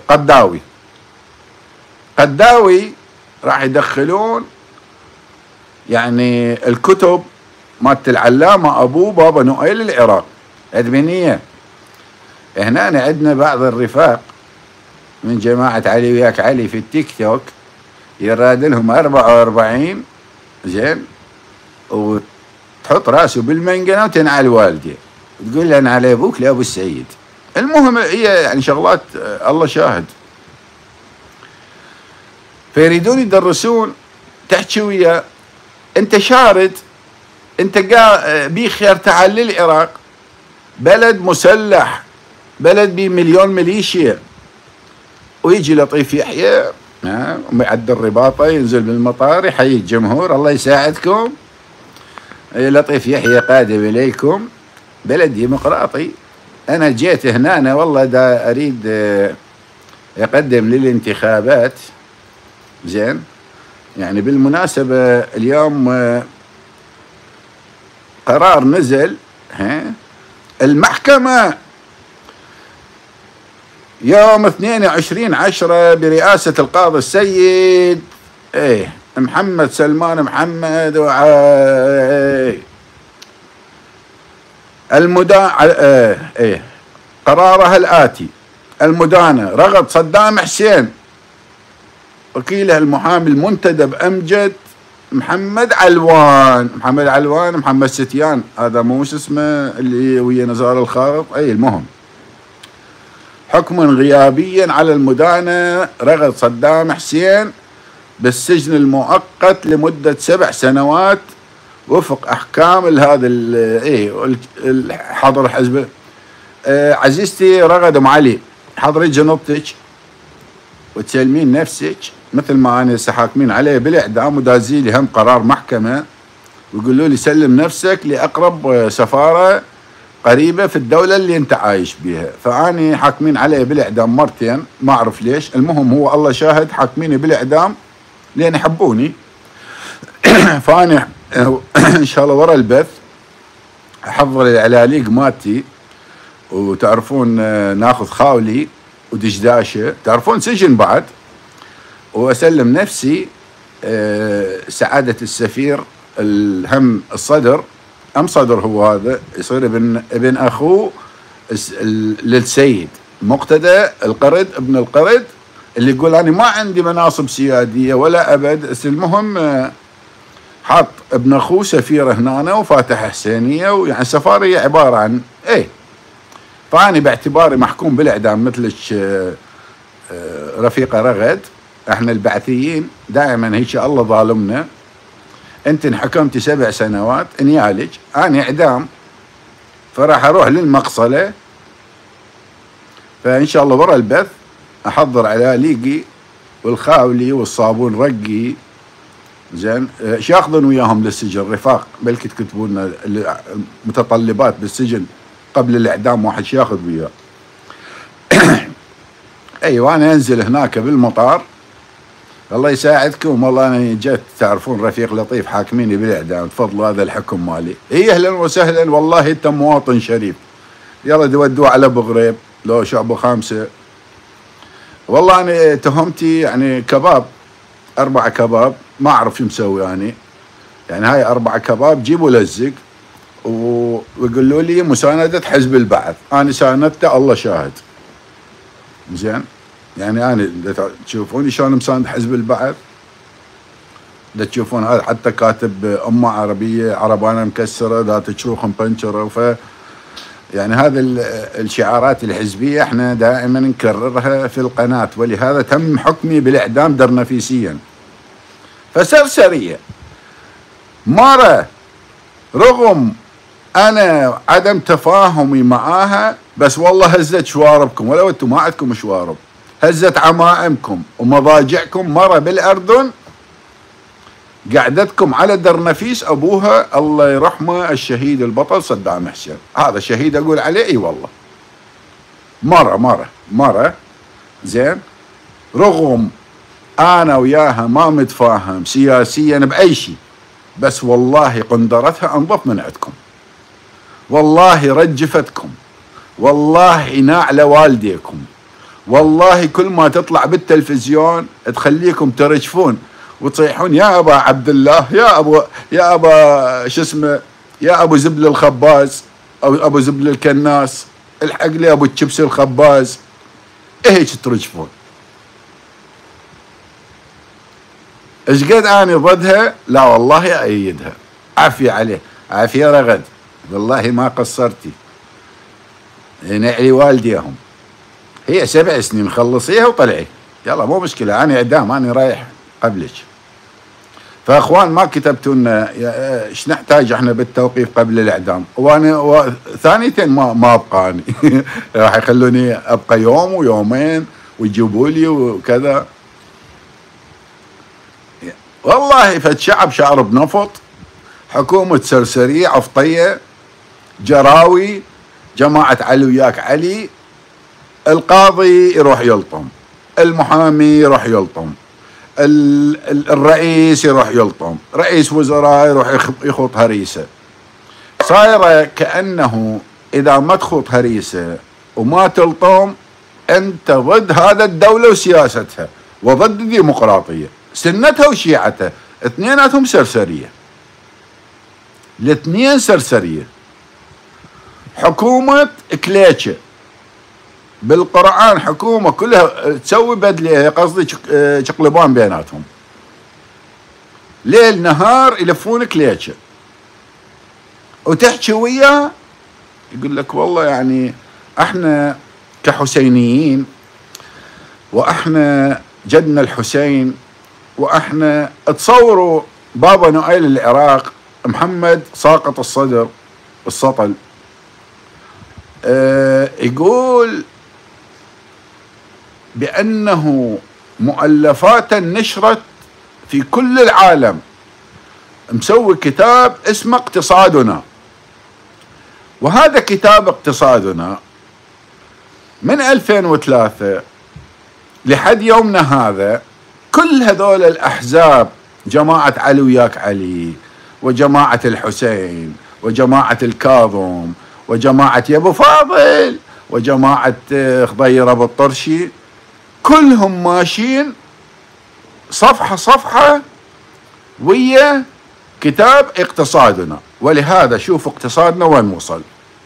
قداوي راح يدخلون يعني الكتب مالت العلامة أبو بابا نويل العراق أدمنية. هنا عندنا بعض الرفاق من جماعة علي وياك علي في التيك توك يراد لهم 44 زين، وتحط راسه بالمنقنة وتنعل والدي تقول له أنا على أبوك لأبو السعيد. المهم هي يعني شغلات الله شاهد. فيريدون يدرسون، تحكي وياه أنت شارد، أنت بي خير تعال للعراق، بلد مسلح، بلد بي 1,000,000 ميليشيا، ويجي لطيف يحيى ويعدل رباطه، ينزل بالمطار يحيي الجمهور، الله يساعدكم، لطيف يحيى قادم اليكم، بلد ديمقراطي. انا جيت هنا أنا والله دا اريد اقدم للانتخابات. زين، يعني بالمناسبة اليوم قرار نزل المحكمة يوم 22/10 برئاسة القاضي السيد محمد سلمان محمد قرارها الآتي: المدانة رغد صدام حسين وكيله المحامي المنتدب أمجد محمد علوان، محمد ستيان، هذا مو اسمه اللي ويا نزار الخارط، المهم، حكما غيابيا على المدانة رغد صدام حسين بالسجن المؤقت لمدة 7 سنوات وفق أحكام هذا حضر حزب. عزيزتي رغد أم علي، حضري جنطتك وتسلمين نفسك مثل ما أنا حاكمين عليه بالإعدام، ودازي لي هم قرار محكمة ويقولوا لي سلم نفسك لأقرب سفارة قريبة في الدولة اللي أنت عايش بيها، فأني حاكمين عليه بالإعدام مرتين، ما أعرف ليش. المهم هو الله شاهد حاكميني بالإعدام لأن يحبوني. فأنا إن شاء الله ورا البث أحضر العلاليق مالتي، وتعرفون ناخذ خاولي ودشداشة، تعرفون سجن بعد، وأسلم نفسي سعادة السفير الهم الصدر، صدر هو هذا، يصير ابن أخوه للسيد مقتدى القرد، ابن القرد، اللي يقول أنا ما عندي مناصب سيادية ولا أبد، المهم حاط ابن أخوه سفير هنا وفاتح حسينية، ويعني سفارية عبارة عن فأنا باعتباري محكوم بالإعدام مثلك رفيقة رغد، احنا البعثيين دائما هيك الله ظالمنا، انت انحكمتي 7 سنوات انيالج، انا اعدام، فراح اروح للمقصلة. فان شاء الله ورا البث احضر على ليقي والخاولي والصابون رقي. زين، شاخذون وياهم للسجن رفاق، بلكي تكتبون متطلبات بالسجن قبل الاعدام، واحد ياخذ وياه. ايوه، انا انزل هناك بالمطار، الله يساعدكم، والله انا جيت تعرفون رفيق لطيف حاكميني بالاعدام، تفضلوا هذا الحكم مالي. اهلا وسهلا، والله انت مواطن شريف، يلا تودوه على ابو غريب لو شعبه 5. والله انا تهمتي يعني كباب، 4 كباب، ما اعرف شو مسوي يعني هاي 4 كباب جيبوا لزق، ويقولوا لي مساندة حزب البعث، انا ساندته الله شاهد. زين، يعني انا تشوفوني شلون مساند حزب البعث، تشوفون هذا حتى كاتب امه عربيه، عربانه مكسره، ذات شروخ مبنشره، ف يعني هذه الشعارات الحزبيه احنا دائما نكررها في القناه، ولهذا تم حكمي بالاعدام درنفيسيا. فسرسريه مره، رغم انا عدم تفاهمي معاها، بس والله هزت شواربكم، ولو انتم ما عندكم شوارب، هزت عمائمكم ومضاجعكم. مرة بالأردن قعدتكم على درنفيس أبوها الله يرحمه الشهيد البطل صدام حسين، هذا شهيد أقول عليه، اي والله. مرة زين، رغم أنا وياها ما متفاهم سياسيا بأي شيء، بس والله قندرتها أنظف من عندكم، والله رجفتكم، والله ناعل والديكم، والله كل ما تطلع بالتلفزيون تخليكم ترجفون وتصيحون يا ابا عبد الله، يا ابا شو اسمه، يا ابو زبل الخباز، او ابو زبل الكناس، الحق لي ابو الشبس الخباز، هيك ترجفون. ايش قد اني ضدها؟ لا والله ايدها، عافيه عليه، عافيه رغد، والله ما قصرتي، نعلي والديهم. هي 7 سنين خلصيها وطلعي، يلا مو مشكلة، أنا إعدام، أنا رايح قبلك. فأخوان ما كتبتوا لنا إيش نحتاج إحنا بالتوقيف قبل الإعدام، وأنا ثانيتين ما أبقى أنا راح يخلوني أبقى يوم ويومين ويجيبوا لي وكذا. والله فد شعب شارب نفط، حكومة سرسرية عفطية، جراوي، جماعة علي وياك علي، القاضي يروح يلطم، المحامي يروح يلطم، الرئيس يروح يلطم، رئيس وزراء يروح يخوط هريسة. صايرة كأنه إذا ما تخوط هريسة وما تلطم أنت ضد هذا الدولة وسياستها وضد الديمقراطية. سنتها وشيعتها اثنيناتهم سرسرية، الاثنين سرسرية. حكومة كليتشة بالقرآن، حكومة كلها تسوي بدلية، قصدي شقلبان بيناتهم، ليل نهار يلفون كليتشة، وتحكي وياه يقول لك والله يعني احنا كحسينيين، واحنا جدنا الحسين، واحنا تصوروا بابا نويل العراق محمد ساقط الصدر السطل يقول بأنه مؤلفاتا نشرت في كل العالم، مسوي كتاب اسمه اقتصادنا. وهذا كتاب اقتصادنا من 2003 لحد يومنا هذا كل هذول الأحزاب، جماعة علي وياك علي، وجماعة الحسين، وجماعة الكاظم، وجماعة يا ابو فاضل، وجماعة خضير ابو الطرشي، كلهم ماشيين صفحة صفحة ويا كتاب اقتصادنا. ولهذا شوف اقتصادنا وين وصل.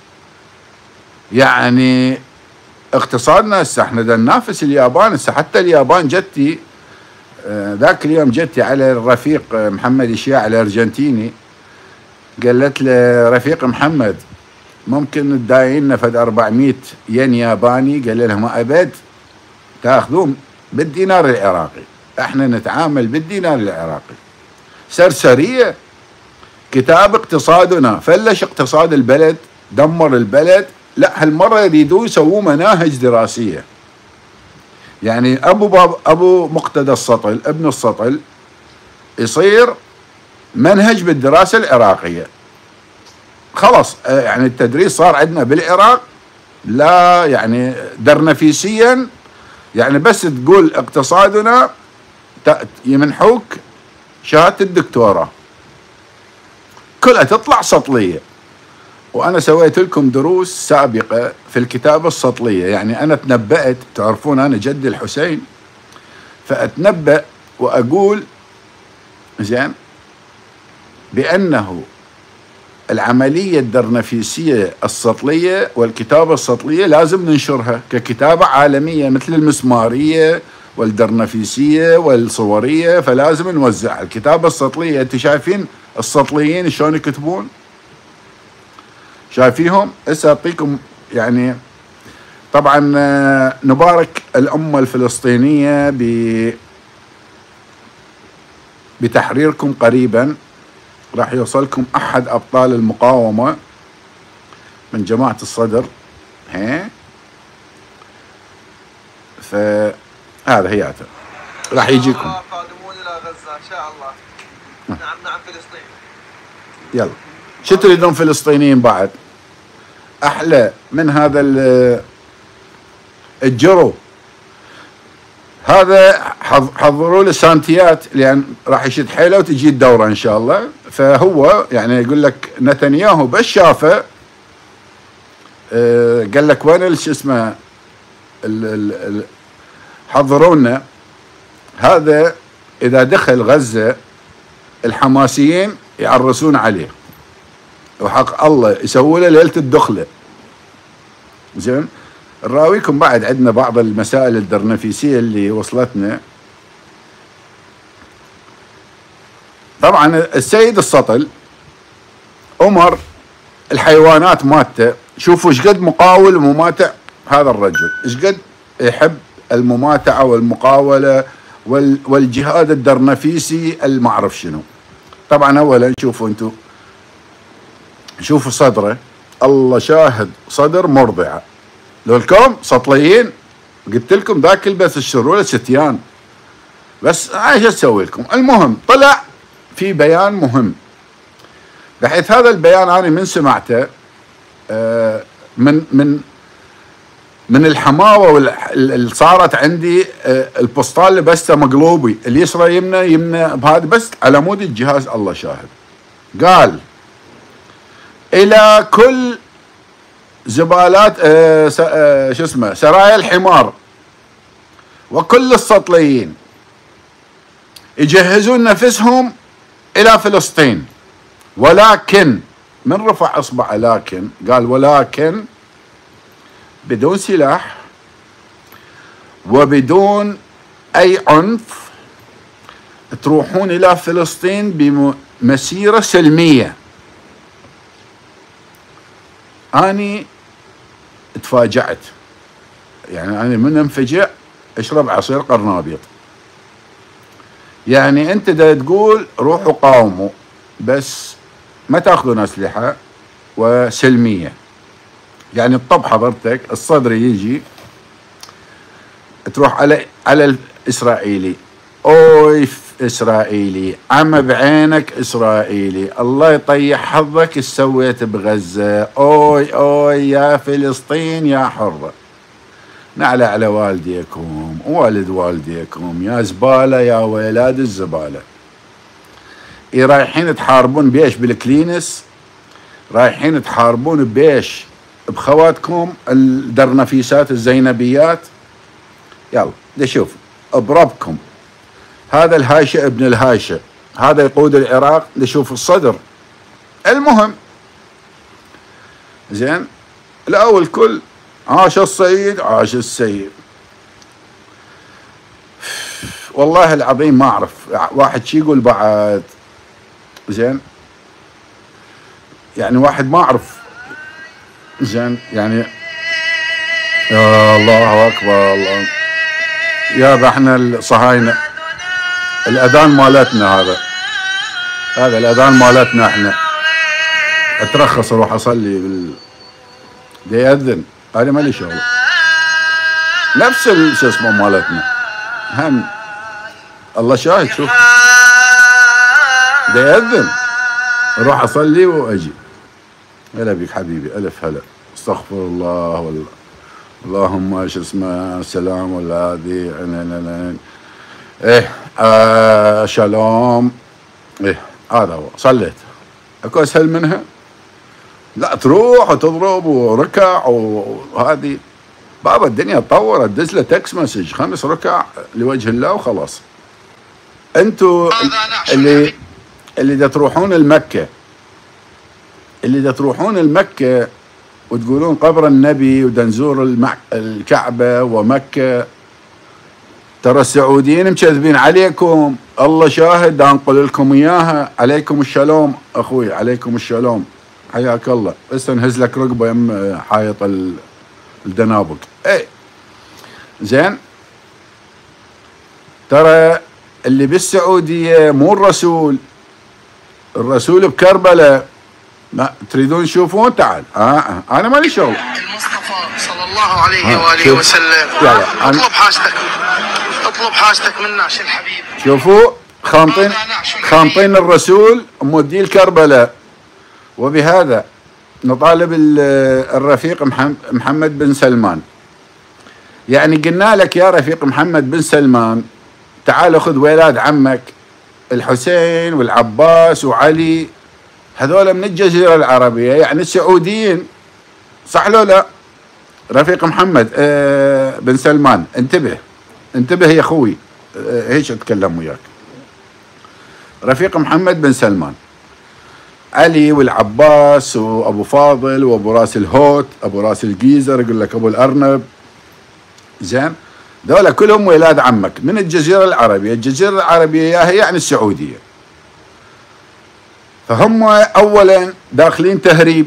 يعني اقتصادنا هسه احنا دا ننافس اليابان. هسه حتى اليابان جتي ذاك اليوم جتي على الرفيق محمد الشياع الارجنتيني، قالت له رفيق محمد ممكن تدايننا فد 400 ين ياباني؟ قال لها ما ابد، تاخذون بالدينار العراقي، احنا نتعامل بالدينار العراقي. سرسرية. كتاب اقتصادنا فلش اقتصاد البلد، دمر البلد. لا هالمرة يريدون يسووا مناهج دراسية. يعني ابو مقتدى السطل ابن السطل يصير منهج بالدراسة العراقية. خلص يعني التدريس صار عندنا بالعراق لا يعني درنفيسيا، يعني بس تقول اقتصادنا يمنحوك شهادة الدكتوراه، كلها تطلع سطلية. وأنا سويت لكم دروس سابقة في الكتابة السطلية. يعني أنا تنبأت، تعرفون أنا جد الحسين، فأتنبأ وأقول زين بأنه العملية الدرنفيسية السطلية والكتابة السطلية لازم ننشرها ككتابة عالمية مثل المسمارية والدرنفيسية والصورية، فلازم نوزع الكتابة السطلية. انتم شايفين السطليين شلون يكتبون؟ شايفيهم؟ هسه اعطيكم يعني طبعا نبارك الأمة الفلسطينية بتحريركم قريبا. راح يوصلكم أحد أبطال المقاومة من جماعة الصدر، فهذا هياته راح يجيكم قادمون إلى غزة إن شاء الله. نعم فلسطين. يلا شو تريدون فلسطينيين بعد أحلى من هذا الجرو هذا؟ حضروا له سانتيات لأن راح يشد حيله وتجي الدورة إن شاء الله. فهو يعني يقول لك نتنياهو بس شافه قال لك وين شو اسمه حضرونا هذا. إذا دخل غزة الحماسيين يعرسون عليه، وحق الله يسووا له ليلة الدخلة. زين نراويكم بعد عندنا بعض المسائل الدرنفيسية اللي وصلتنا. طبعا السيد السطل أمر الحيوانات مالته. شوفوا ايش قد مقاول ومماتع هذا الرجل، ايش قد يحب المماتعة والمقاولة والجهاد الدرنفيسي المعرف شنو. طبعا اولا شوفوا انتم، شوفوا صدره، الله شاهد صدر مرضعة. لو الكوم سطليين قلت لكم ذاك يلبس الشرولة ستيان، بس ايش اسوي لكم؟ المهم طلع في بيان مهم، بحيث هذا البيان انا من سمعته من الحماوه اللي صارت عندي، البوسطال لبسته مقلوبي، اليسرى يمنى بهذا بس على مود الجهاز، الله شاهد. قال الى كل زبالات شو اسمه سرايا الحمار وكل السطليين يجهزون نفسهم الى فلسطين، ولكن من رفع اصبعه لكن قال ولكن بدون سلاح وبدون اي عنف تروحون الى فلسطين بمسيره سلميه. اني تفاجأت، يعني انا من انفجع اشرب عصير قرنابيط. يعني انت دا تقول روحوا قاوموا بس ما تاخذون اسلحه وسلميه. يعني الطب حضرتك الصدر يجي تروح على الاسرائيلي، اوي اسرائيلي، عم بعينك اسرائيلي، الله يطيح حظك ايش سويت بغزه، اوي اوي يا فلسطين يا حره، نعلى على والديكم ووالد والديكم يا زباله يا ويلاد الزباله. رايحين تحاربون بيش بالكلينس، رايحين تحاربون بيش بخواتكم الدرنفيسات الزينبيات. يلا نشوف بربكم، هذا الهاشة ابن الهاشة، هذا يقود العراق، نشوف الصدر. المهم زين، الاول كل عاش السيد عاش السيد. والله العظيم ما اعرف واحد شي يقول بعد، زين يعني واحد ما اعرف، زين يعني يا الله اكبر الله يا احنا الصهاينه، الاذان مالتنا هذا الاذان مالتنا احنا. اترخص اروح اصلي يأذن، انا مالي شغل، نفس شو اسمه مالتنا هم، الله شاهد. شوف يأذن اروح اصلي واجي. هلا بيك حبيبي، الف هلا، استغفر الله والله اللهم شو اسمه السلام ولا هذه ايه شالوم. ايه هذا هو، صليت. اكو اسهل منها؟ لا تروح وتضرب وركع وهذه بابا الدنيا تطورت، دز له تكست مسج 5 ركع لوجه الله وخلاص. انتوا اللي دا تروحون المكه، اللي دا تروحون المكه وتقولون قبر النبي ودنزور الكعبه ومكه، ترى السعوديين مكذبين عليكم، الله شاهد، دا انقل لكم اياها. عليكم الشلوم اخوي، عليكم الشلوم، حياك الله. بس نهز لك رقبه يم حايط الدنابق. اي زين، ترى اللي بالسعوديه مو الرسول بكربلاء، ما تريدون تشوفون؟ تعال انا مالي شغل. المصطفى صلى الله عليه واله وسلم، اطلب حاجتك منا شي الحبيب. شوفوا خامطين الرسول موديه لكربلاء. وبهذا نطالب الرفيق محمد بن سلمان، يعني قلنا لك يا رفيق محمد بن سلمان تعال خذ ولاد عمك الحسين والعباس وعلي، هذول من الجزيرة العربية، يعني السعوديين، صح لو لا؟ رفيق محمد بن سلمان، انتبه يا اخوي، ايش اتكلم وياك. رفيق محمد بن سلمان، علي والعباس وابو فاضل وابو راس الهوت، ابو راس الجيزر، يقول لك ابو الارنب، زين، ذولا كلهم ولاد عمك من الجزيرة العربية. الجزيرة العربية هي يعني السعودية. فهم اولا داخلين تهريب،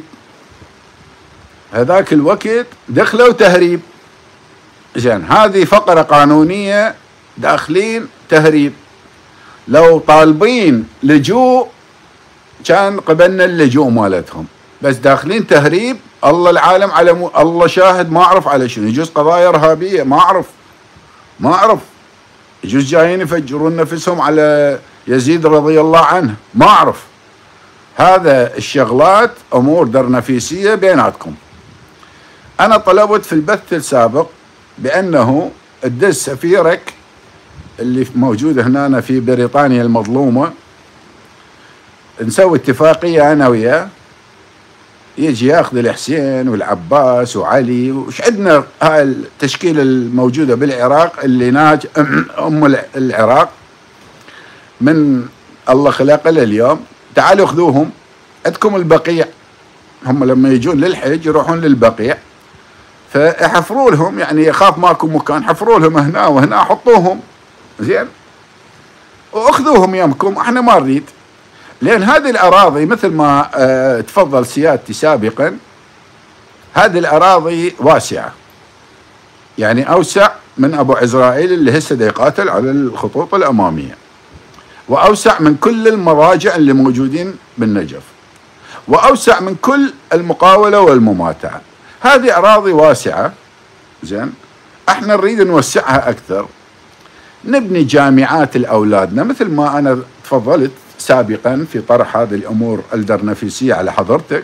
هذاك الوقت دخلوا تهريب، زين، هذه فقرة قانونية، داخلين تهريب. لو طالبين لجوء كان قبلنا اللجوء مالتهم، بس داخلين تهريب الله العالم على الله شاهد، ما أعرف على شنو، يجوز قضايا إرهابية، ما أعرف يجوز جايين يفجرون نفسهم على يزيد رضي الله عنه، ما أعرف. هذا الشغلات أمور درنفيسية بيناتكم. أنا طلبت في البث السابق بأنه تدز سفيرك اللي موجود هنا في بريطانيا المظلومة، نسوي اتفاقية أنا وياه، يجي ياخذ الحسين والعباس وعلي، وش عندنا هاي التشكيلة الموجودة بالعراق اللي ناج أم العراق من الله خلقه لليوم، تعالوا خذوهم عندكم البقيع. هم لما يجون للحج يروحون للبقيع، فيحفروا لهم، يعني يخاف ماكو مكان، حفروا لهم هنا وهنا، حطوهم زين واخذوهم يمكم. احنا ما نريد، لان هذه الاراضي مثل ما تفضل سيادتي سابقا، هذه الاراضي واسعه، يعني اوسع من ابو عزرائيل اللي هسه دا يقاتل على الخطوط الاماميه، واوسع من كل المراجع اللي موجودين بالنجف، واوسع من كل المقاوله والمماتعه. هذه اراضي واسعه زين، احنا نريد نوسعها اكثر، نبني جامعات لاولادنا مثل ما انا تفضلت سابقا في طرح هذه الامور الدرنفيسيه على حضرتك.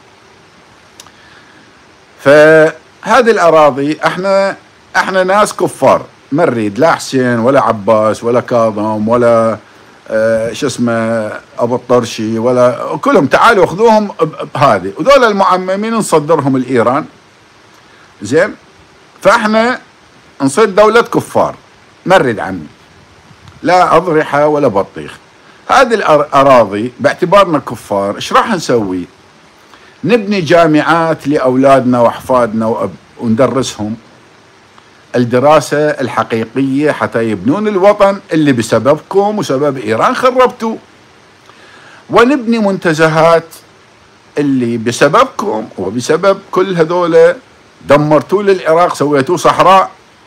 فهذه الاراضي احنا ناس كفار، ما نريد لا حسين ولا عباس ولا كاظم ولا شو اسمه ابو الطرشي ولا كلهم، تعالوا خذوهم بهذه، وذول المعممين نصدرهم لايران زين. فاحنا نصير دولة كفار، ما نريد عني لا اضرحه ولا بطيخ. هذه الاراضي باعتبارنا كفار ايش راح نسوي؟ نبني جامعات لاولادنا واحفادنا وندرسهم الدراسة الحقيقية حتى يبنون الوطن اللي بسببكم وسبب إيران خربتوا، ونبني منتزهات اللي بسببكم وبسبب كل هذول دمرتوا للعراق، سويتوا صحراء،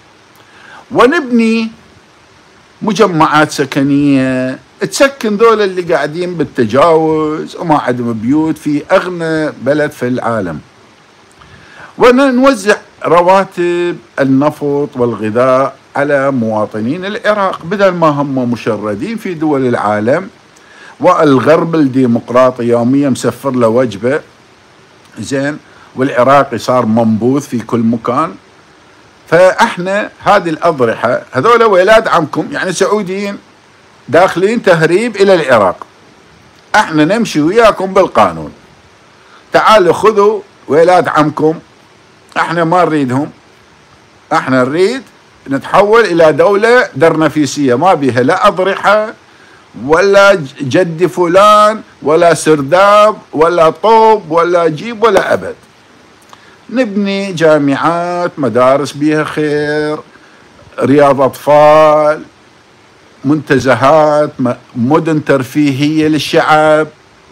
ونبني مجمعات سكنية تسكن ذول اللي قاعدين بالتجاوز وما عندهم بيوت في أغنى بلد في العالم، ونوزع رواتب النفط والغذاء على مواطنين العراق، بدل ما هم مشردين في دول العالم والغرب الديمقراطي يوميا مسفر له وجبه زين، والعراقي صار منبوذ في كل مكان. فاحنا هذه الاضرحه هذول ولاد عمكم، يعني سعوديين داخلين تهريب الى العراق، احنا نمشي وياكم بالقانون، تعالوا خذوا ولاد عمكم، احنا ما نريدهم، احنا نريد نتحول الى دولة درنفيسية ما بيها لا اضرحة ولا جد فلان ولا سرداب ولا طوب ولا جيب ولا ابد. نبني جامعات، مدارس بيها خير، رياض اطفال، منتزهات، مدن ترفيهية للشعب.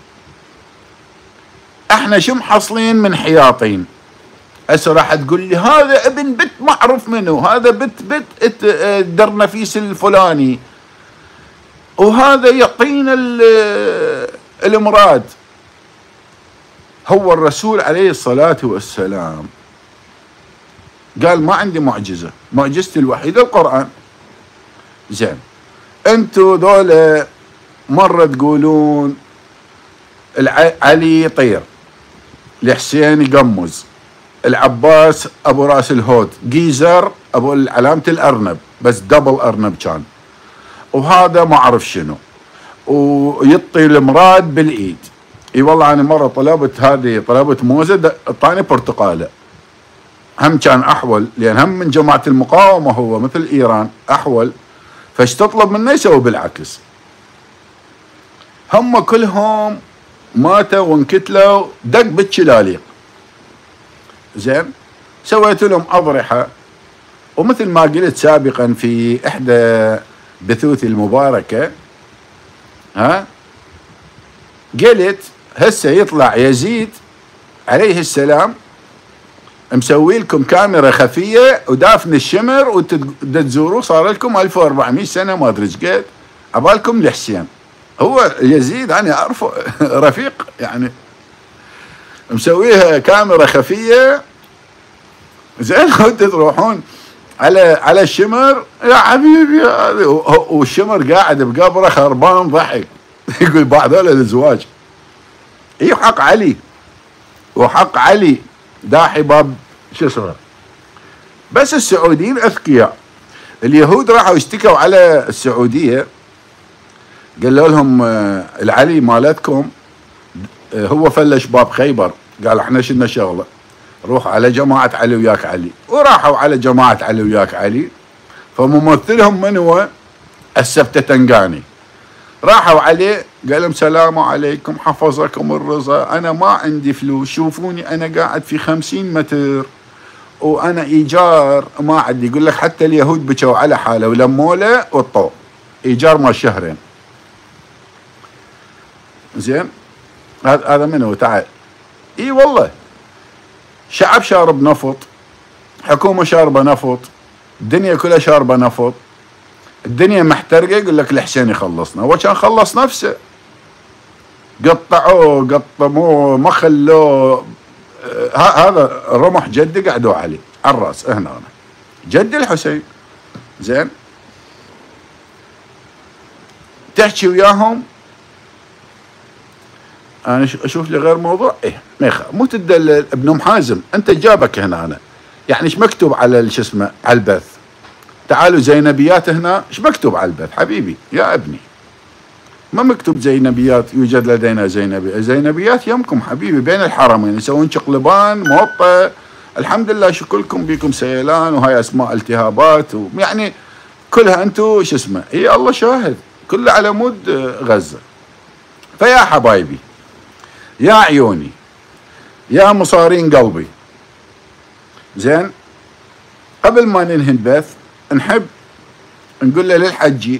احنا شو محصلين من حياطين؟ هسه راح تقول لي هذا ابن بت ما اعرف منه، هذا بت الدرنفيس الفلاني، وهذا يعطينا المراد. هو الرسول عليه الصلاة والسلام قال ما عندي معجزة، معجزتي الوحيدة القرآن. زين، انتو دولة مرة تقولون علي يطير، الحسين يقمز، العباس ابو راس الهود، جيزر ابو علامة الارنب بس دبل ارنب كان، وهذا ما اعرف شنو، ويطي المراد بالايد. اي والله انا مرة طلبت موزة اعطاني برتقالة، هم كان احول لان هم من جماعة المقاومة، هو مثل ايران احول، فايش تطلب منه يسوي بالعكس. هم كلهم ماتوا وانكتلوا دق بالشلاليق. زين، سويت لهم أضرحة، ومثل ما قلت سابقا في إحدى بثوثي المباركة، قلت هسه يطلع يزيد عليه السلام مسوي لكم كاميرا خفية ودافن الشمر وتزوروه، صار لكم 1400 سنة ما أدري ايش قد، عبالكم الحسين. هو يزيد أنا أعرفه رفيق يعني. مسويها كاميرا خفيه زين. وانتم تروحون على الشمر يا حبيبي، والشمر قاعد بقبره خربان ضحك. يقول بعض هذول الازواج اي حق علي، وحق علي داحي باب شو اسمه. بس السعوديين اذكياء. اليهود راحوا اشتكوا على السعوديه، قالوا لهم العلي مالتكم هو فلش باب خيبر. قال احنا شلنا شغله، روح على جماعه علي وياك علي. وراحوا على جماعه علي وياك علي، فممثلهم من هو؟ السبته تنقاني. راحوا عليه قال لهم سلام عليكم حفظكم الرضا، انا ما عندي فلوس، شوفوني انا قاعد في 50 متر وانا ايجار ما عندي. يقول لك حتى اليهود بكوا على حاله ولموا له وطوه ايجار ما شهرين. زين هذا من هو؟ تعال. اي والله شعب شارب نفط، حكومه شاربه نفط، الدنيا كلها شاربه نفط، الدنيا محترقه. يقول لك الحسين يخلصنا، هو كان خلص نفسه. قطعوه قطموه ما خلوه. هذا رمح جدي قعدوا عليه على الراس هنا جدي الحسين. زين تحكي وياهم انا اشوف لي غير موضوع. ايه ما يخاف، مو تدلل ابن ام حازم. انت جابك هنا أنا. يعني ايش مكتوب على شو اسمه على البث؟ تعالوا زينبيات هنا، ايش مكتوب على البث حبيبي يا ابني؟ ما مكتوب زينبيات يوجد لدينا زينبيات يمكم حبيبي بين الحرمين يسوون شقلبان موطئ. الحمد لله شكلكم بيكم سيلان وهاي اسماء التهابات يعني كلها انتو شو اسمه. اي الله شاهد كله على مود غزه. فيا حبايبي يا عيوني يا مصارين قلبي، زين قبل ما ننهي البث نحب نقول له للحجي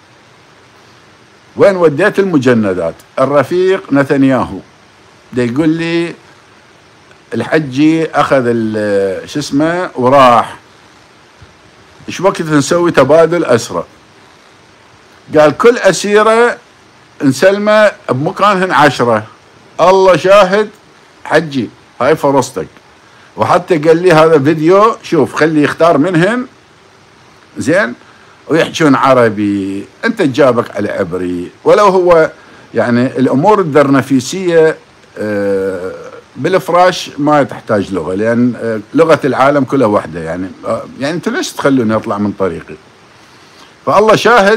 وين وديت المجندات؟ الرفيق نتنياهو دا يقول لي الحجي اخذ شو اسمه وراح. ايش وقت نسوي تبادل اسرى؟ قال كل اسيره نسلمه بمكانهن 10. الله شاهد حجي هاي فرصتك. وحتى قال لي هذا فيديو شوف خلي يختار منهن زين ويحجون عربي. انت جابك على عبري ولو هو يعني الامور الدرنفيسيه بالفراش ما تحتاج لغه، لان لغه العالم كلها واحده. يعني انتوا ليش تخلوني اطلع من طريقي؟ فالله شاهد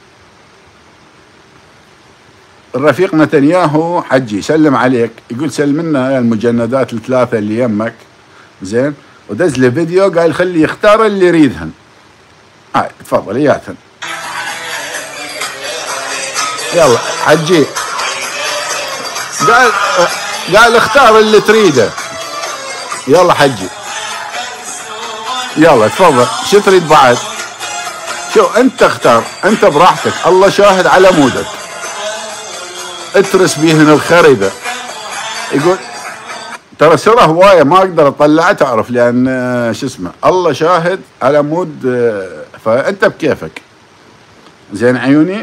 الرفيق نتنياهو حجي سلم عليك، يقول سلمنا المجندات الثلاثه اللي يمك زين. ودز له فيديو قال خلي يختار اللي يريدهن. هاي تفضل اياتهن. يلا حجي قال اختار اللي تريده. يلا حجي يلا تفضل. شو تريد بعد؟ شو انت اختار، انت براحتك. الله شاهد على مودك. اترس بيهن الخريبه. يقول ترى سره هوايه ما اقدر اطلعها تعرف، لان شو اسمه الله شاهد على مود. فانت بكيفك زين عيوني.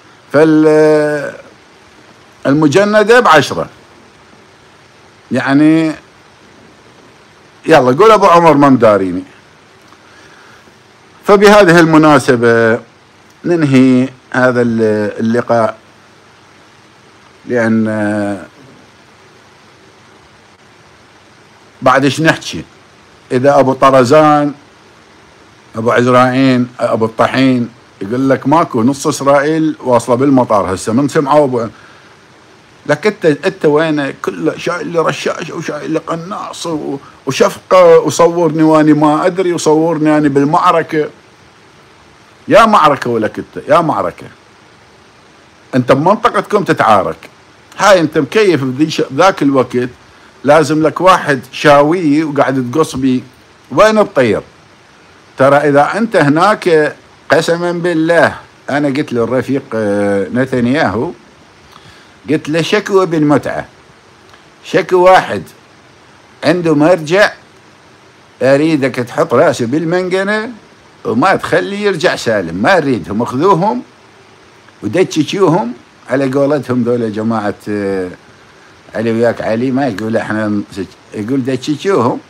المجندة ب10 يعني. يلا قول ابو عمر ما مداريني. فبهذه المناسبة ننهي هذا اللقاء، لأن بعد ايش نحكي؟ إذا أبو طرزان أبو عزرائيل أبو الطحين يقول لك ماكو نص إسرائيل واصلة بالمطار هسه من سمعوا لك أنت وين؟ كله شايل لي رشاش وشايل لي قناص وشفقة وصورني واني ما أدري وصورني أنا بالمعركة. يا معركة ولك أنت يا معركة. أنت بمنطقتكم تتعارك. هاي أنت مكيف بذاك الوقت لازم لك واحد شاوي وقاعد تقص بي. وين الطير؟ ترى إذا أنت هناك قسما بالله أنا قلت للرفيق نتنياهو قلت له شكوى بالمتعة. شكوى واحد عنده مرجع أريدك تحط راسه بالمنقنة وما تخلي يرجع سالم. ما أريدهم اخذوهم ودتشيوهم على قولتهم ذولا جماعة علي وياك علي ما يقول احنا يقول دششوهم،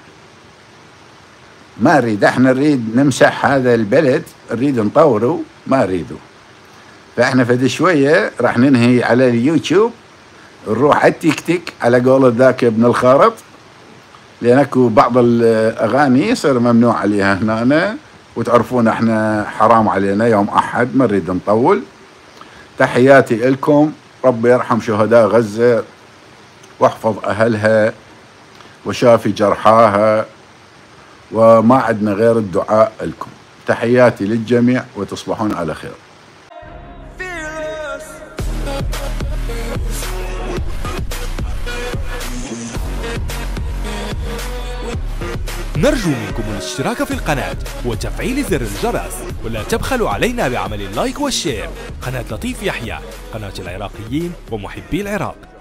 ما نريد، احنا نريد نمسح هذا البلد، نريد نطوره، ما نريده. فاحنا فد شويه راح ننهي على اليوتيوب، نروح على التيك تيك على قول ذاك ابن الخارط، لان اكو بعض الاغاني يصير ممنوع عليها هنا، وتعرفون احنا حرام علينا يوم احد، ما نريد نطول. تحياتي لكم، ربي يرحم شهداء غزه واحفظ اهلها وشافي جرحاها، وما عندنا غير الدعاء لكم. تحياتي للجميع وتصبحون على خير. نرجو منكم الاشتراك في القناة وتفعيل زر الجرس، ولا تبخلوا علينا بعمل اللايك والشير. قناة لطيف يحيى، قناة العراقيين ومحبي العراق.